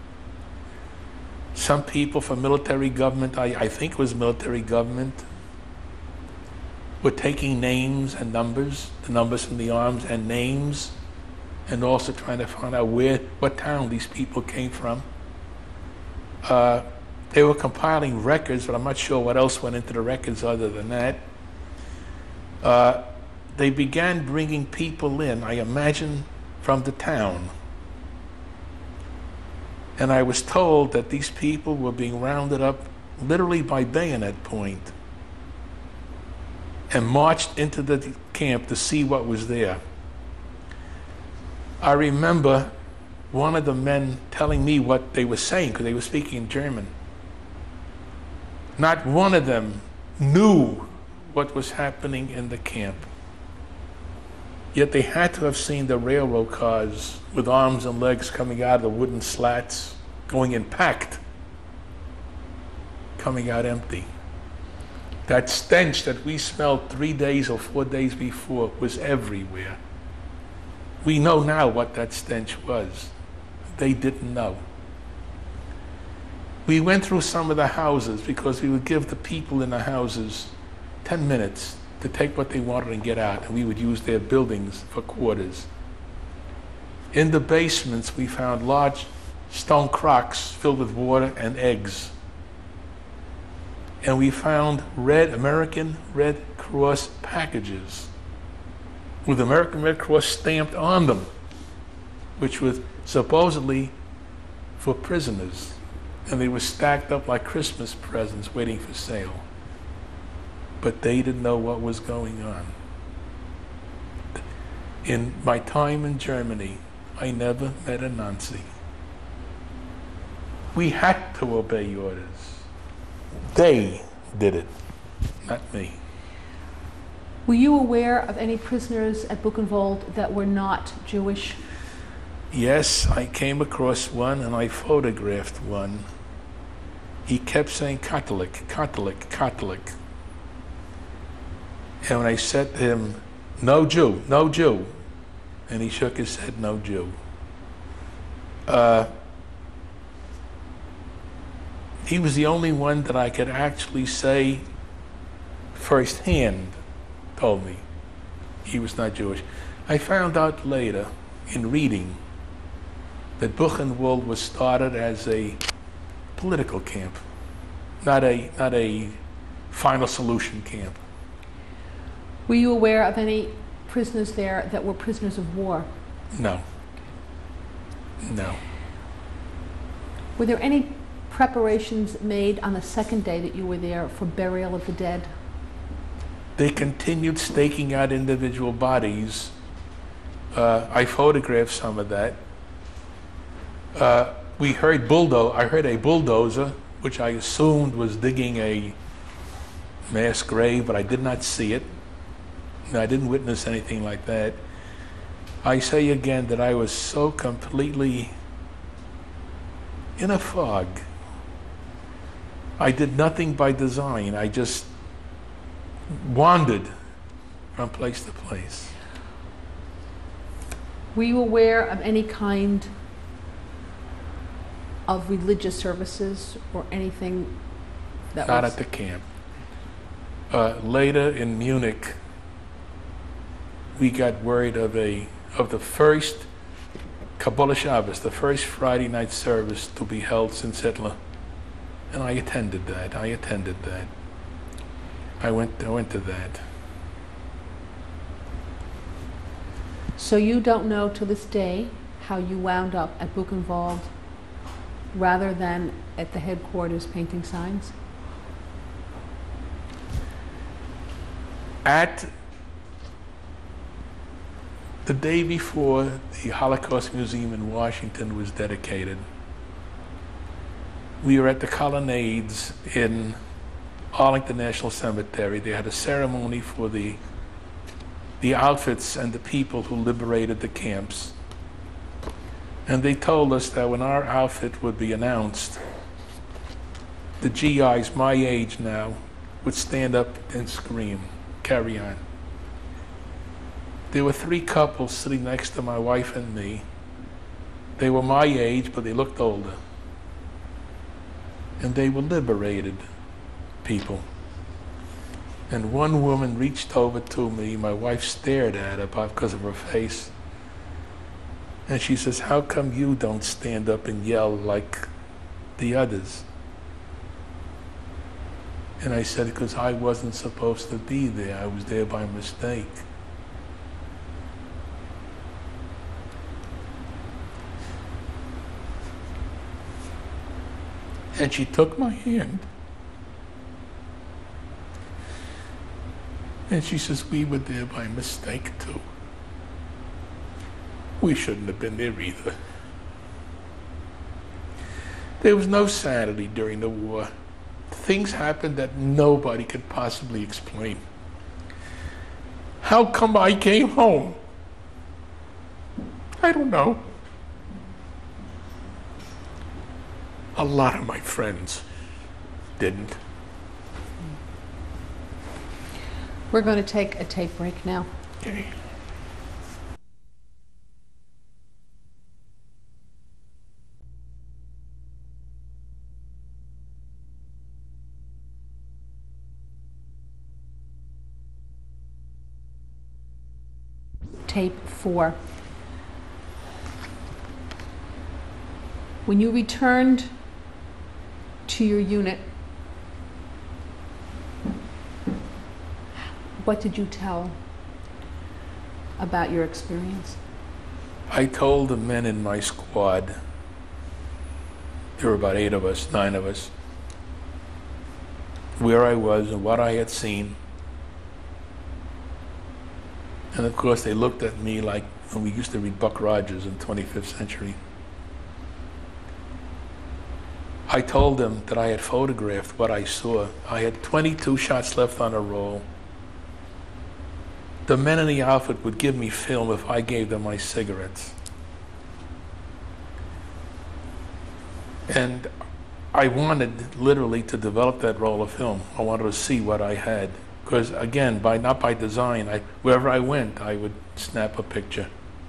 S2: Some people from military government, I think it was military government, were taking names and numbers, the numbers from the arms and names, and also trying to find out what town these people came from. They were compiling records, but I'm not sure what else went into the records other than that. They began bringing people in, I imagine, from the town. And I was told that these people were being rounded up literally by bayonet point and marched into the camp to see what was there. I remember one of the men telling me what they were saying because they were speaking in German. Not one of them knew what was happening in the camp. Yet they had to have seen the railroad cars with arms and legs coming out of the wooden slats, going in packed, coming out empty. That stench that we smelled 3 days or 4 days before was everywhere. We know now what that stench was. They didn't know. We went through some of the houses because we would give the people in the houses 10 minutes to take what they wanted and get out, and we would use their buildings for quarters. In the basements, we found large stone crocks filled with water and eggs. And we found American Red Cross packages with American Red Cross stamped on them, which was supposedly for prisoners. And they were stacked up like Christmas presents waiting for sale. But they didn't know what was going on. In my time in Germany, I never met a Nazi. We had to obey orders. They did it, not me.
S1: Were you aware of any prisoners at Buchenwald that were not Jewish?
S2: Yes, I came across one and I photographed one. He kept saying Catholic, Catholic, Catholic. And when I said to him, no Jew, no Jew, and he shook his head, no Jew. He was the only one that I could actually say firsthand told me he was not Jewish. I found out later in reading that Buchenwald was started as a political camp, not a final solution camp.
S1: Were you aware of any prisoners there that were prisoners of war?
S2: No. No.
S1: Were there any preparations made on the second day that you were there for burial of the dead?
S2: They continued staking out individual bodies. I photographed some of that. I heard a bulldozer, which I assumed was digging a mass grave, but I did not see it. I didn't witness anything like that. I say again that I was so completely in a fog. I did nothing by design. I just wandered from place to place.
S1: Were you aware of any kind of religious services or anything that
S2: Not at the camp. Later in Munich, we got word of the first Kabbalah Shabbos, the first Friday night service to be held since Hitler, and I attended that. I went to that.
S1: So you don't know to this day how you wound up at Buchenwald rather than at the headquarters painting signs?
S2: At the day before the Holocaust Museum in Washington was dedicated, we were at the colonnades in Arlington National Cemetery. They had a ceremony for the outfits and the people who liberated the camps. And they told us that when our outfit would be announced, the GIs my age now would stand up and scream, "Carry on." There were 3 couples sitting next to my wife and me. They were my age, but they looked older. And they were liberated people. And one woman reached over to me. My wife stared at her because of her face. And she says, "How come you don't stand up and yell like the others?" And I said, "Because I wasn't supposed to be there. I was there by mistake." And she took my hand. And she says, "We were there by mistake too. We shouldn't have been there either." There was no sanity during the war. Things happened that nobody could possibly explain. How come I came home? I don't know. A lot of my friends didn't.
S1: We're going to take a tape break now.
S2: Okay.
S1: Tape 4. When you returned to your unit, what did you tell about your experience?
S2: I told the men in my squad, there were about 8 of us, 9 of us, where I was and what I had seen. And of course they looked at me like when we used to read Buck Rogers in 25th Century. I told them that I had photographed what I saw. I had 22 shots left on a roll. The men in the outfit would give me film if I gave them my cigarettes. And I wanted literally to develop that roll of film. I wanted to see what I had. Because again, not by design, wherever I went, I would snap a picture.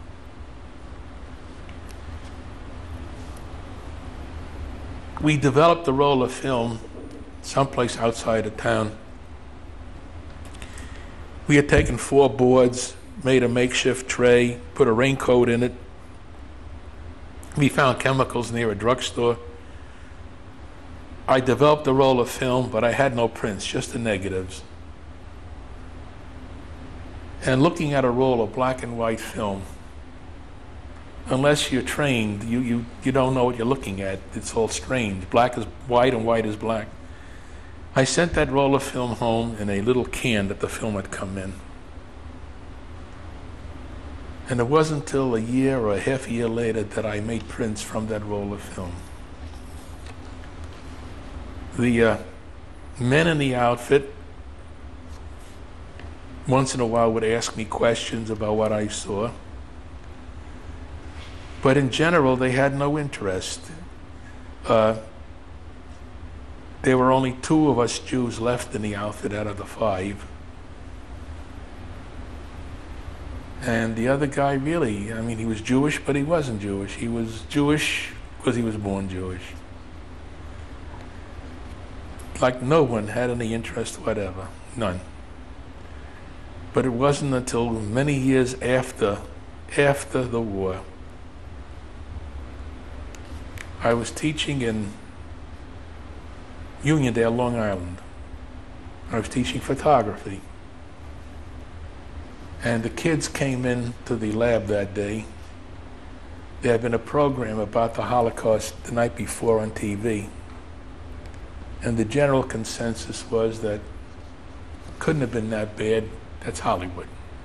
S2: We developed the roll of film someplace outside of town. We had taken 4 boards, made a makeshift tray, put a raincoat in it. We found chemicals near a drugstore. I developed the roll of film, but I had no prints, just the negatives. And looking at a roll of black and white film, unless you're trained, you don't know what you're looking at. It's all strange. Black is white and white is black. I sent that roll of film home in a little can that the film had come in. And it wasn't until a year or a half a year later that I made prints from that roll of film. The men in the outfit once in a while would ask me questions about what I saw. But in general, they had no interest. There were only 2 of us Jews left in the outfit out of the 5. And the other guy really, I mean, he was Jewish, but he wasn't Jewish. He was Jewish because he was born Jewish. like no one had any interest whatever, none. But it wasn't until many years after the war, I was teaching in Uniondale, Long Island. I was teaching photography. And the kids came in to the lab that day. There had been a program about the Holocaust the night before on TV. And the general consensus was that couldn't have been that bad. That's Hollywood.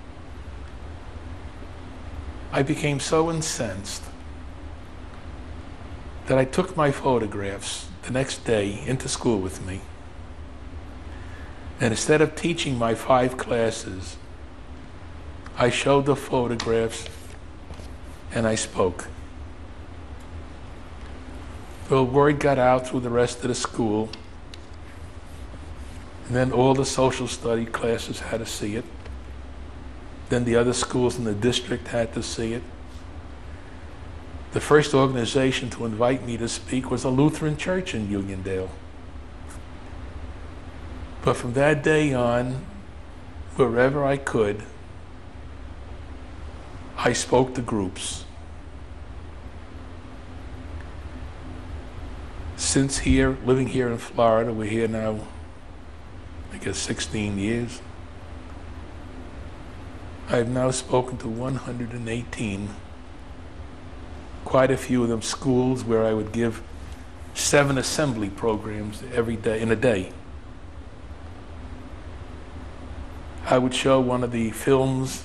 S2: I became so incensed that I took my photographs the next day into school with me. And instead of teaching my 5 classes, I showed the photographs and I spoke. The word got out through the rest of the school. And then all the social study classes had to see it. Then the other schools in the district had to see it. The first organization to invite me to speak was a Lutheran church in Uniondale. But from that day on, wherever I could, I spoke to groups. Since living here in Florida, we're here now, I guess 16 years. I've now spoken to 118, quite a few of them schools where I would give 7 assembly programs every day, in a day. I would show one of the films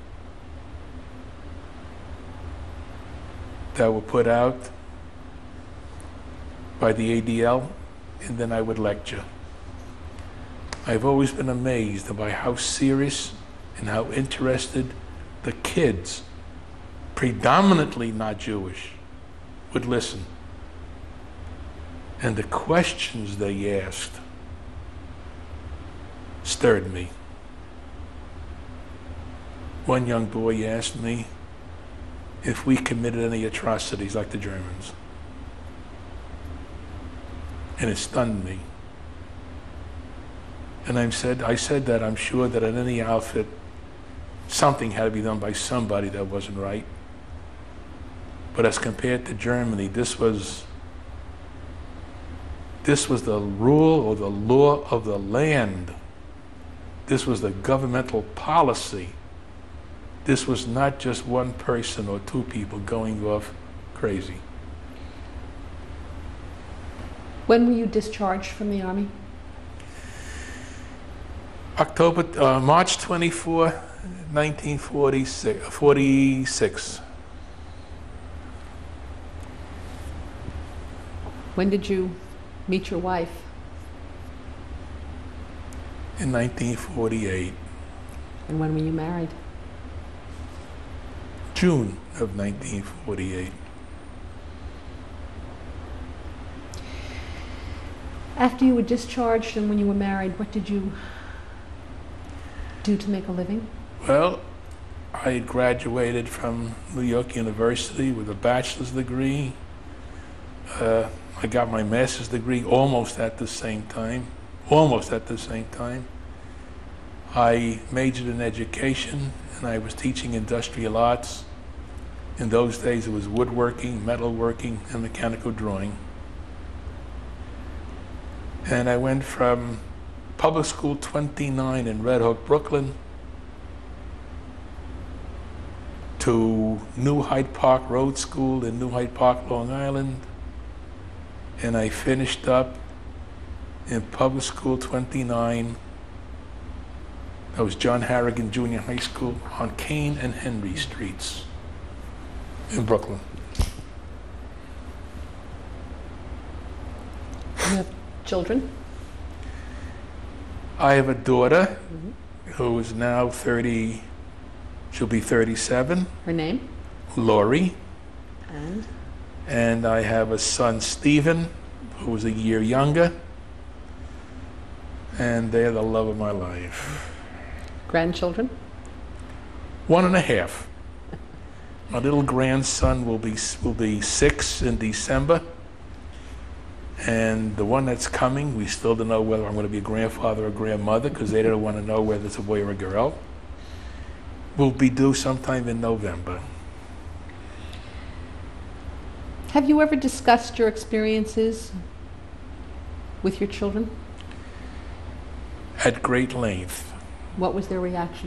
S2: that were put out by the ADL, and then I would lecture. I've always been amazed by how serious and how interested the kids, predominantly not Jewish, would listen. And the questions they asked stirred me. One young boy asked me if we committed any atrocities like the Germans. And it stunned me. And I said that I'm sure that in any outfit, something had to be done by somebody that wasn't right. But as compared to Germany, this was the rule or the law of the land. This was the governmental policy. This was not just one person or 2 people going off crazy.
S1: When were you discharged from the Army?
S2: March 24, 1946.
S1: When did you meet your wife?
S2: In 1948.
S1: And when were you married?
S2: June of 1948.
S1: After you were discharged and when you were married, what did you do to make a living?
S2: Well, I had graduated from New York University with a bachelor's degree. I got my master's degree almost at the same time. I majored in education and I was teaching industrial arts. In those days it was woodworking, metalworking, and mechanical drawing. And I went from Public School 29 in Red Hook, Brooklyn, to New Hyde Park Road School in New Hyde Park, Long Island. And I finished up in Public School 29. That was John Harrigan Junior High School on Kane and Henry Streets in Brooklyn.
S1: You have children?
S2: I have a daughter who is now 30, she'll be 37.
S1: Her name?
S2: Lori.
S1: And?
S2: And I have a son, Stephen, who is a year younger. And they're the love of my life.
S1: Grandchildren?
S2: 1.5. My little grandson will be 6 in December. And the one that's coming, we still don't know whether I'm going to be a grandfather or grandmother because they don't want to know whether it's a boy or a girl. Will be due sometime in November.
S1: Have you ever discussed your experiences with your children?
S2: At great length.
S1: What was their reaction?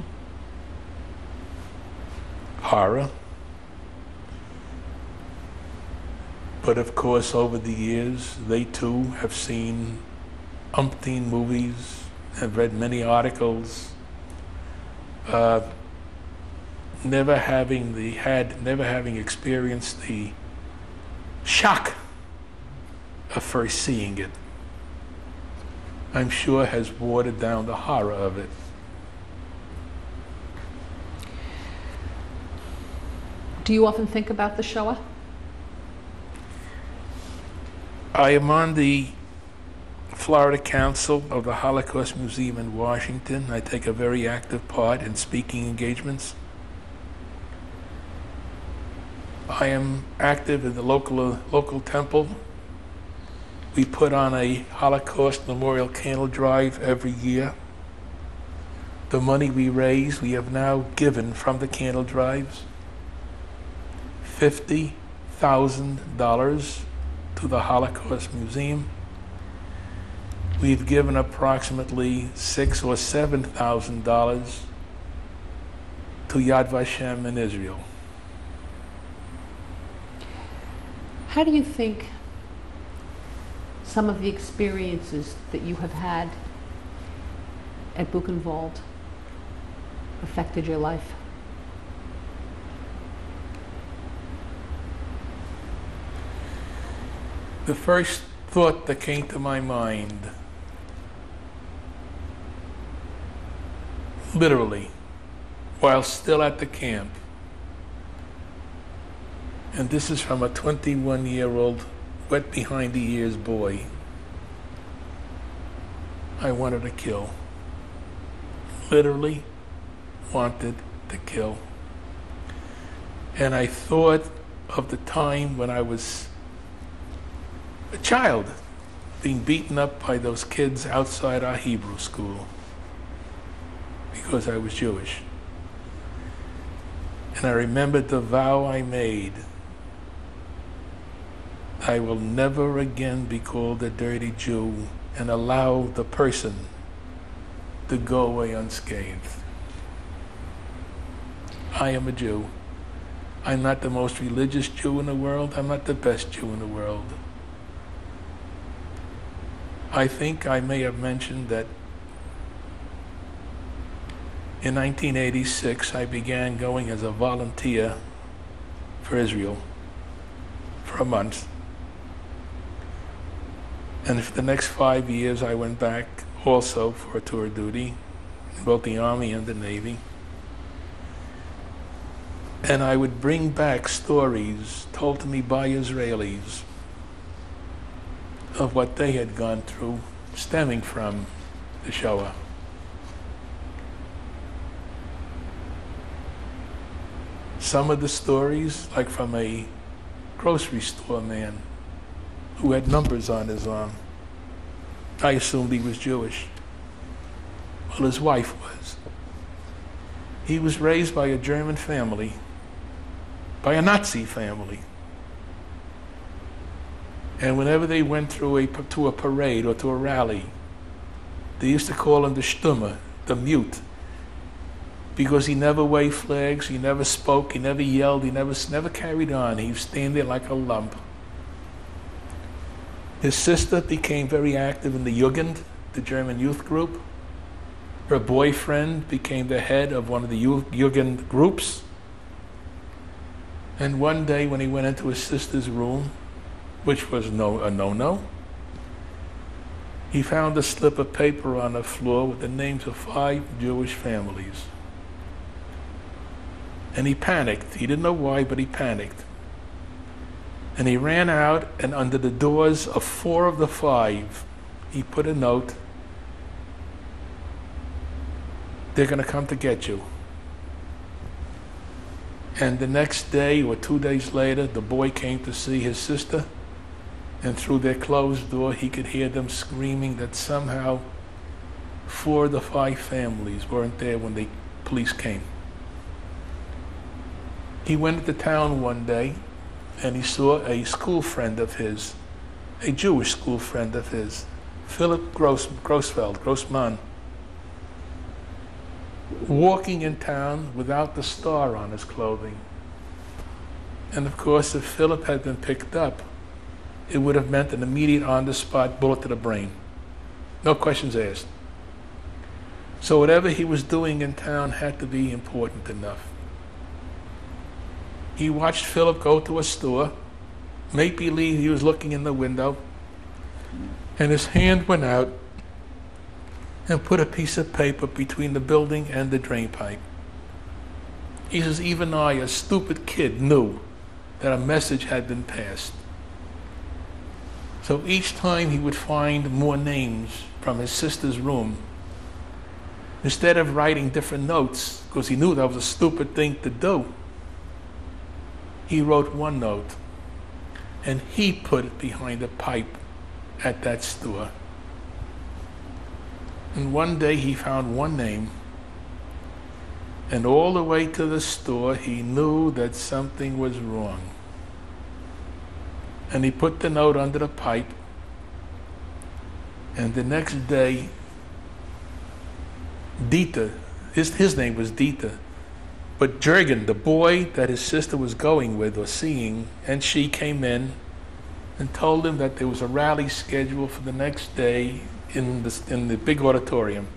S2: Horror. But of course, over the years, they too have seen umpteen movies, have read many articles, never having experienced the shock of first seeing it, I'm sure has watered down the horror of it.
S1: Do you often think about the Shoah?
S2: I am on the Florida Council of the Holocaust Museum in Washington. I take a very active part in speaking engagements. I am active in the local temple. We put on a Holocaust Memorial Candle Drive every year. The money we raise, we have now given from the candle drives $50,000 to the Holocaust Museum. We've given approximately $6,000 or $7,000 to Yad Vashem in Israel.
S1: How do you think some of the experiences that you have had at Buchenwald affected your life?
S2: The first thought that came to my mind, literally, while still at the camp, and this is from a 21-year-old wet behind the ears boy, I wanted to kill. Literally wanted to kill. And I thought of the time when I was a child being beaten up by those kids outside our Hebrew school because I was Jewish. And I remembered the vow I made. I will never again be called a dirty Jew and allow the person to go away unscathed. I am a Jew. I'm not the most religious Jew in the world. I'm not the best Jew in the world. I think I may have mentioned that in 1986 I began going as a volunteer for Israel for a month. And for the next 5 years I went back also for a tour duty in both the Army and the Navy. And I would bring back stories told to me by Israelis of what they had gone through stemming from the Shoah. Some of the stories, like from a grocery store man who had numbers on his arm. I assumed he was Jewish. Well, his wife was. He was raised by a German family, by a Nazi family. And whenever they went to a parade or to a rally, they used to call him the Stumme, the mute, because he never waved flags, he never spoke, he never yelled, he never carried on. He was standing there like a lump. His sister became very active in the Jugend, the German youth group. Her boyfriend became the head of one of the Jugend groups. And one day when he went into his sister's room, which was a no-no, he found a slip of paper on the floor with the names of 5 Jewish families. And he panicked. He didn't know why, but he panicked. And he ran out, and under the doors of 4 of the 5, he put a note, "They're going to come to get you." And the next day or 2 days later, the boy came to see his sister, And through their closed door, he could hear them screaming that somehow 4 of the 5 families weren't there when the police came. He went to town one day and he saw a school friend of his, a Jewish school friend of his, Philip Grossman, walking in town without the star on his clothing. And of course, if Philip had been picked up, it would have meant an immediate on-the-spot bullet to the brain. No questions asked. So whatever he was doing in town had to be important enough. He watched Philip go to a store, make believe he was looking in the window, and his hand went out and put a piece of paper between the building and the drain pipe. He says, even I, a stupid kid, knew that a message had been passed. So each time he would find more names from his sister's room, instead of writing different notes, because he knew that was a stupid thing to do, he wrote one note, and he put it behind a pipe at that store. And one day he found one name, and all the way to the store he knew that something was wrong. And he put the note under the pipe, and the next day Dieter, his name was Dieter, but Jürgen, the boy that his sister was going with or seeing, and she came in and told him that there was a rally scheduled for the next day in the big auditorium.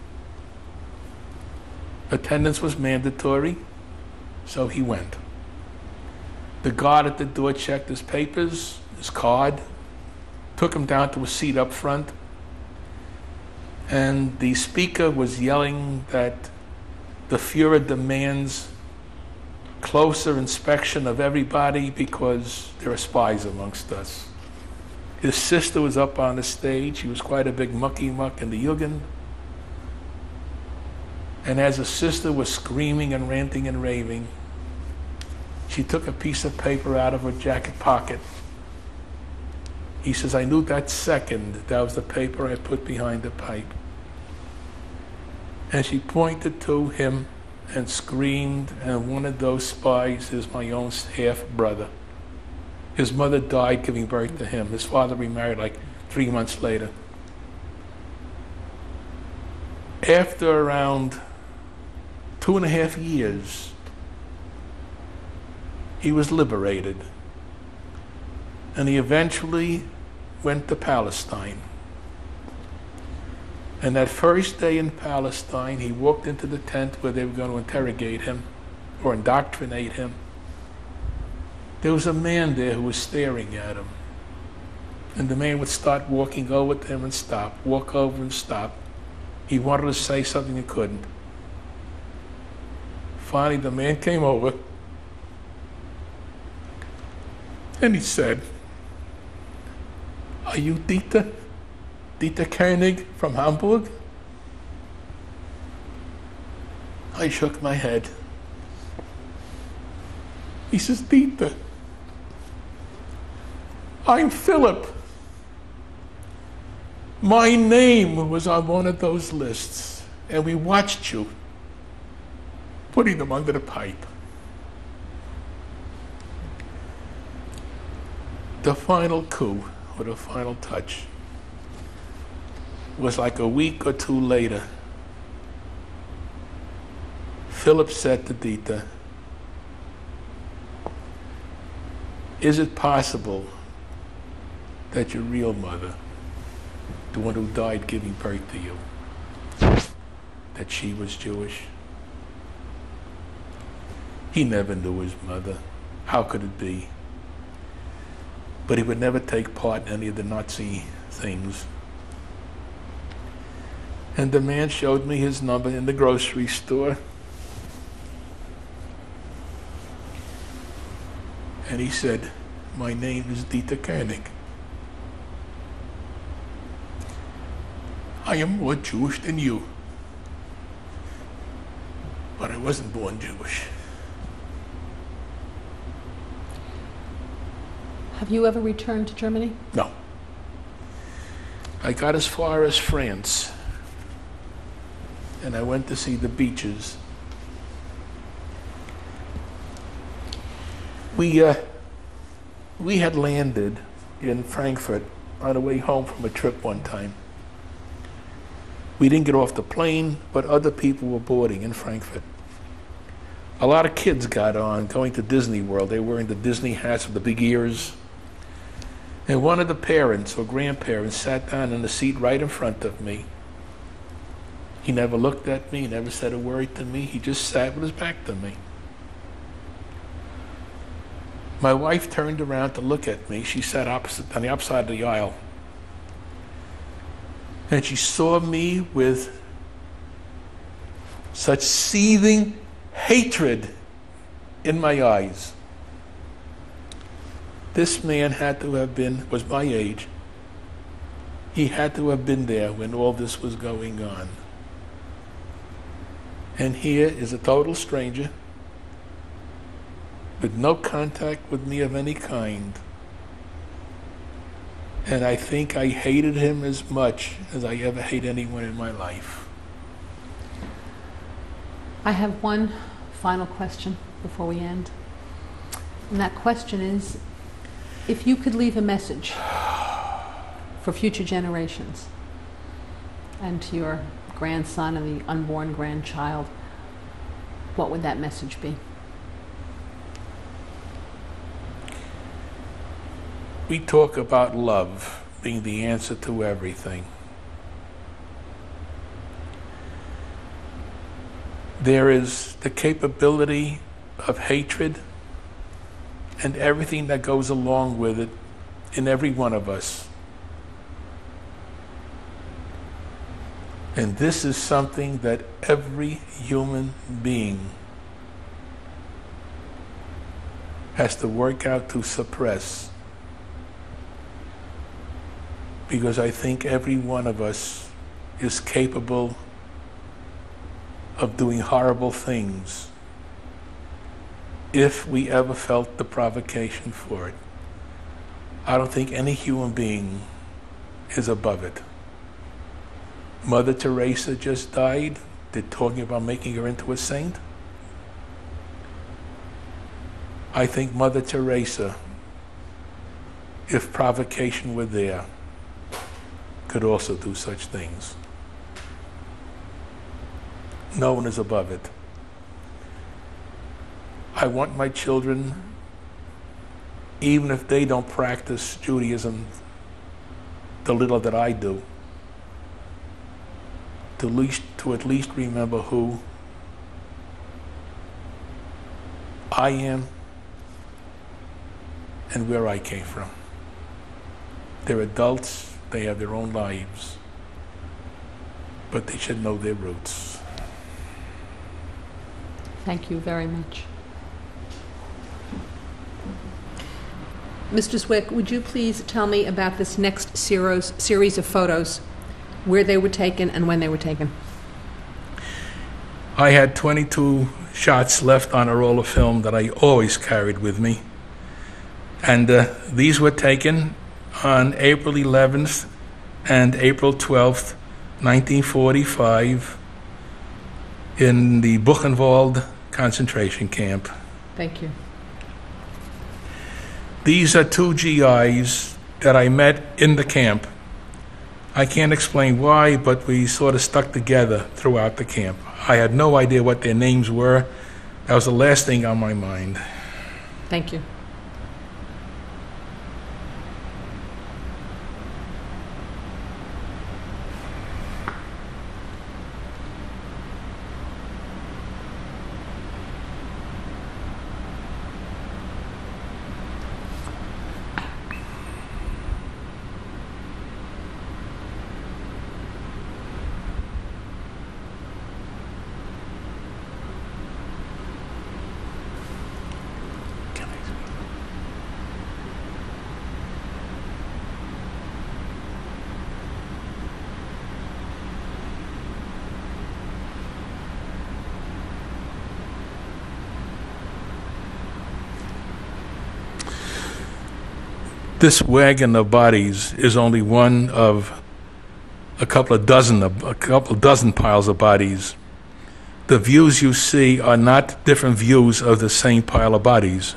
S2: Attendance was mandatory, so he went. The guard at the door checked his papers, his card, took him down to a seat up front, and the speaker was yelling that the Fuhrer demands closer inspection of everybody because there are spies amongst us. His sister was up on the stage. He was quite a big mucky-muck in the Jugend. And as his sister was screaming and ranting and raving, she took a piece of paper out of her jacket pocket. He says, I knew that second that was the paper I put behind the pipe. And she pointed to him and screamed, and one of those spies is my own half-brother. His mother died giving birth to him. His father remarried like 3 months later. After around 2.5 years, he was liberated. And he eventually went to Palestine. And that first day in Palestine, he walked into the tent where they were going to interrogate him or indoctrinate him. There was a man there who was staring at him. And the man would start walking over to him and stop, walk over and stop. He wanted to say something he couldn't. Finally, the man came over and he said, are you Dieter? Dieter Koenig from Hamburg? I shook my head. He says, Dieter, I'm Philip. My name was on one of those lists, and we watched you putting them under the pipe. The final coup, or the final touch, was like a week or 2 later. Philip said to Dieter, is it possible that your real mother, the one who died giving birth to you, that she was Jewish? He never knew his mother. How could it be? But he would never take part in any of the Nazi things. And the man showed me his number in the grocery store. And he said, my name is Dieter Koenig. I am more Jewish than you. But I wasn't born Jewish.
S1: Have you ever returned to Germany?
S2: No. I got as far as France, and I went to see the beaches. We had landed in Frankfurt on the way home from a trip one time. We didn't get off the plane, but other people were boarding in Frankfurt. A lot of kids got on going to Disney World. They were wearing the Disney hats with the big ears. And one of the parents or grandparents sat down in the seat right in front of me. He never looked at me, never said a word to me. He just sat with his back to me. My wife turned around to look at me. She sat on the opposite side of the aisle. And she saw me with such seething hatred in my eyes. This man was my age. He had to have been there when all this was going on. And here is a total stranger with no contact with me of any kind. And I think I hated him as much as I ever hate anyone in my life.
S1: I have one final question before we end. And that question is, if you could leave a message for future generations and to your grandson and the unborn grandchild, what would that message be?
S2: We talk about love being the answer to everything. There is the capability of hatred and everything that goes along with it in every one of us. And this is something that every human being has to work out to suppress. Because I think every one of us is capable of doing horrible things if we ever felt the provocation for it. I don't think any human being is above it. Mother Teresa just died. They're talking about making her into a saint. I think Mother Teresa, if provocation were there, could also do such things. No one is above it. I want my children, even if they don't practice Judaism the little that I do, to at least remember who I am and where I came from. They're adults, they have their own lives, but they should know their roots.
S1: Thank you very much. Mr. Cwick, would you please tell me about this next series of photos, where they were taken and when they were taken?
S2: I had 22 shots left on a roll of film that I always carried with me. And these were taken on April 11th and April 12th, 1945, in the Buchenwald concentration camp.
S1: Thank you.
S2: These are two GIs that I met in the camp. I can't explain why, but we sort of stuck together throughout the camp. I had no idea what their names were. That was the last thing on my mind.
S1: Thank you.
S2: This wagon of bodies is only one of a couple dozen piles of bodies. The views you see are not different views of the same pile of bodies.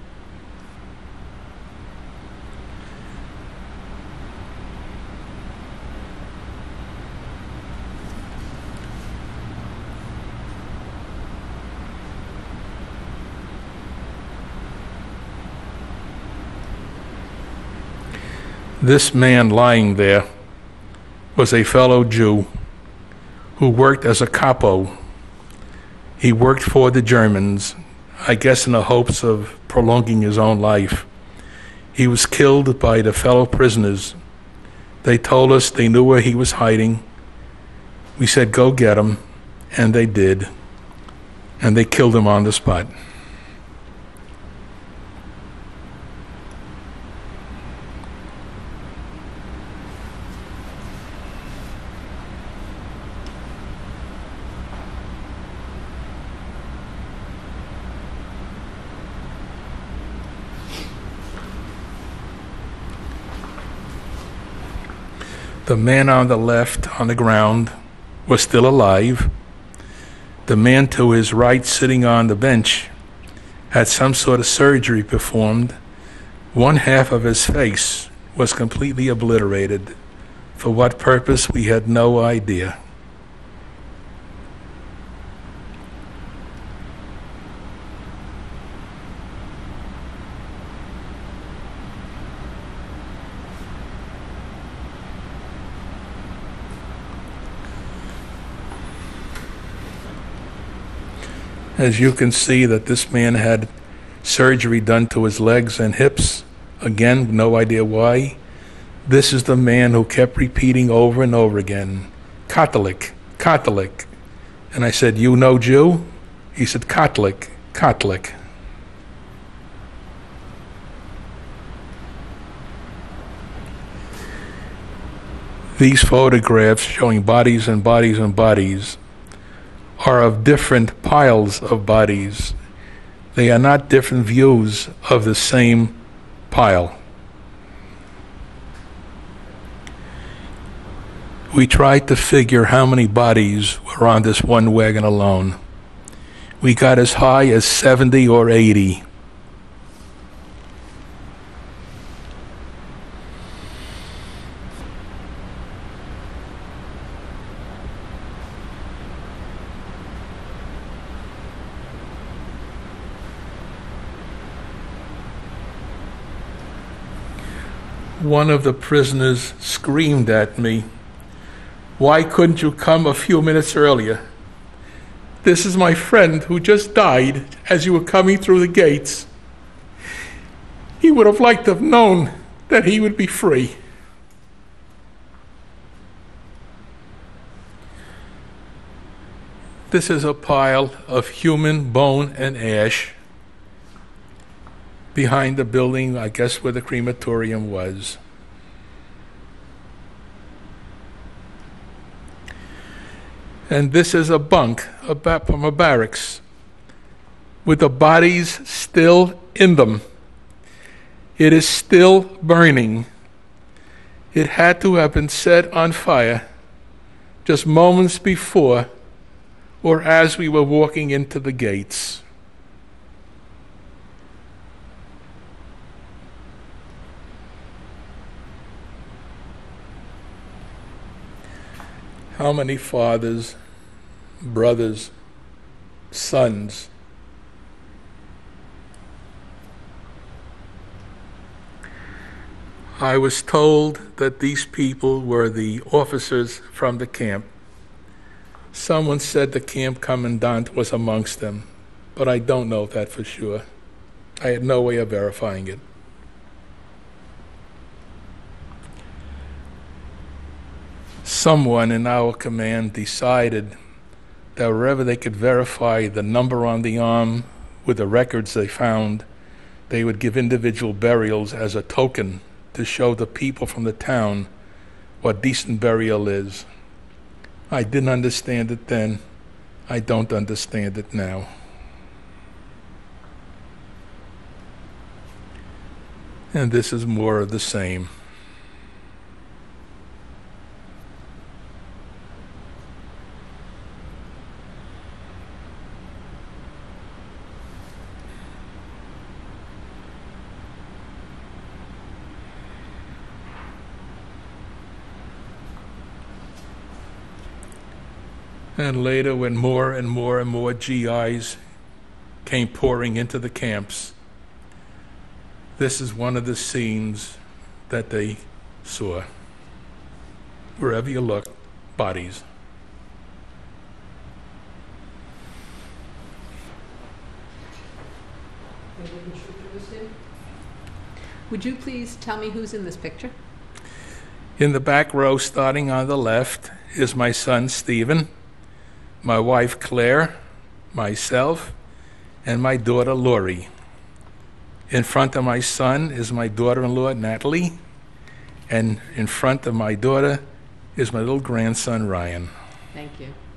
S2: This man lying there was a fellow Jew who worked as a capo. He worked for the Germans, I guess in the hopes of prolonging his own life. He was killed by the fellow prisoners. They told us they knew where he was hiding. We said, go get him, and they did. And they killed him on the spot. The man on the left on the ground was still alive. The man to his right sitting on the bench had some sort of surgery performed. One half of his face was completely obliterated. For what purpose, we had no idea. As you can see that this man had surgery done to his legs and hips. Again, no idea why. This is the man who kept repeating over and over again, Catholic, Catholic. And I said, you know Jew? He said, Catholic, Catholic. These photographs showing bodies and bodies and bodies are of different piles of bodies. They are not different views of the same pile. We tried to figure how many bodies were on this one wagon alone. We got as high as 70 or 80. One of the prisoners screamed at me, "Why couldn't you come a few minutes earlier? This is my friend who just died as you were coming through the gates. He would have liked to have known that he would be free." This is a pile of human bone and ash behind the building, I guess, where the crematorium was. And this is a bunk from a barracks with the bodies still in them. It is still burning. It had to have been set on fire just moments before or as we were walking into the gates. How many fathers, brothers, sons I was told that these people were the officers from the camp. Someone said the camp commandant was amongst them, but I don't know that for sure. I had no way of verifying it. Someone in our command decided that wherever they could verify the number on the arm with the records they found, they would give individual burials as a token to show the people from the town what decent burial is. I didn't understand it then. I don't understand it now. And this is more of the same. And later, when more and more and more GIs came pouring into the camps, this is one of the scenes that they saw. Wherever you look, bodies.
S1: Would you please tell me who's in this picture?
S2: In the back row, starting on the left, is my son Stephen, my wife Claire, myself, and my daughter Lori. In front of my son is my daughter-in-law Natalie, and in front of my daughter is my little grandson Ryan.
S1: Thank you.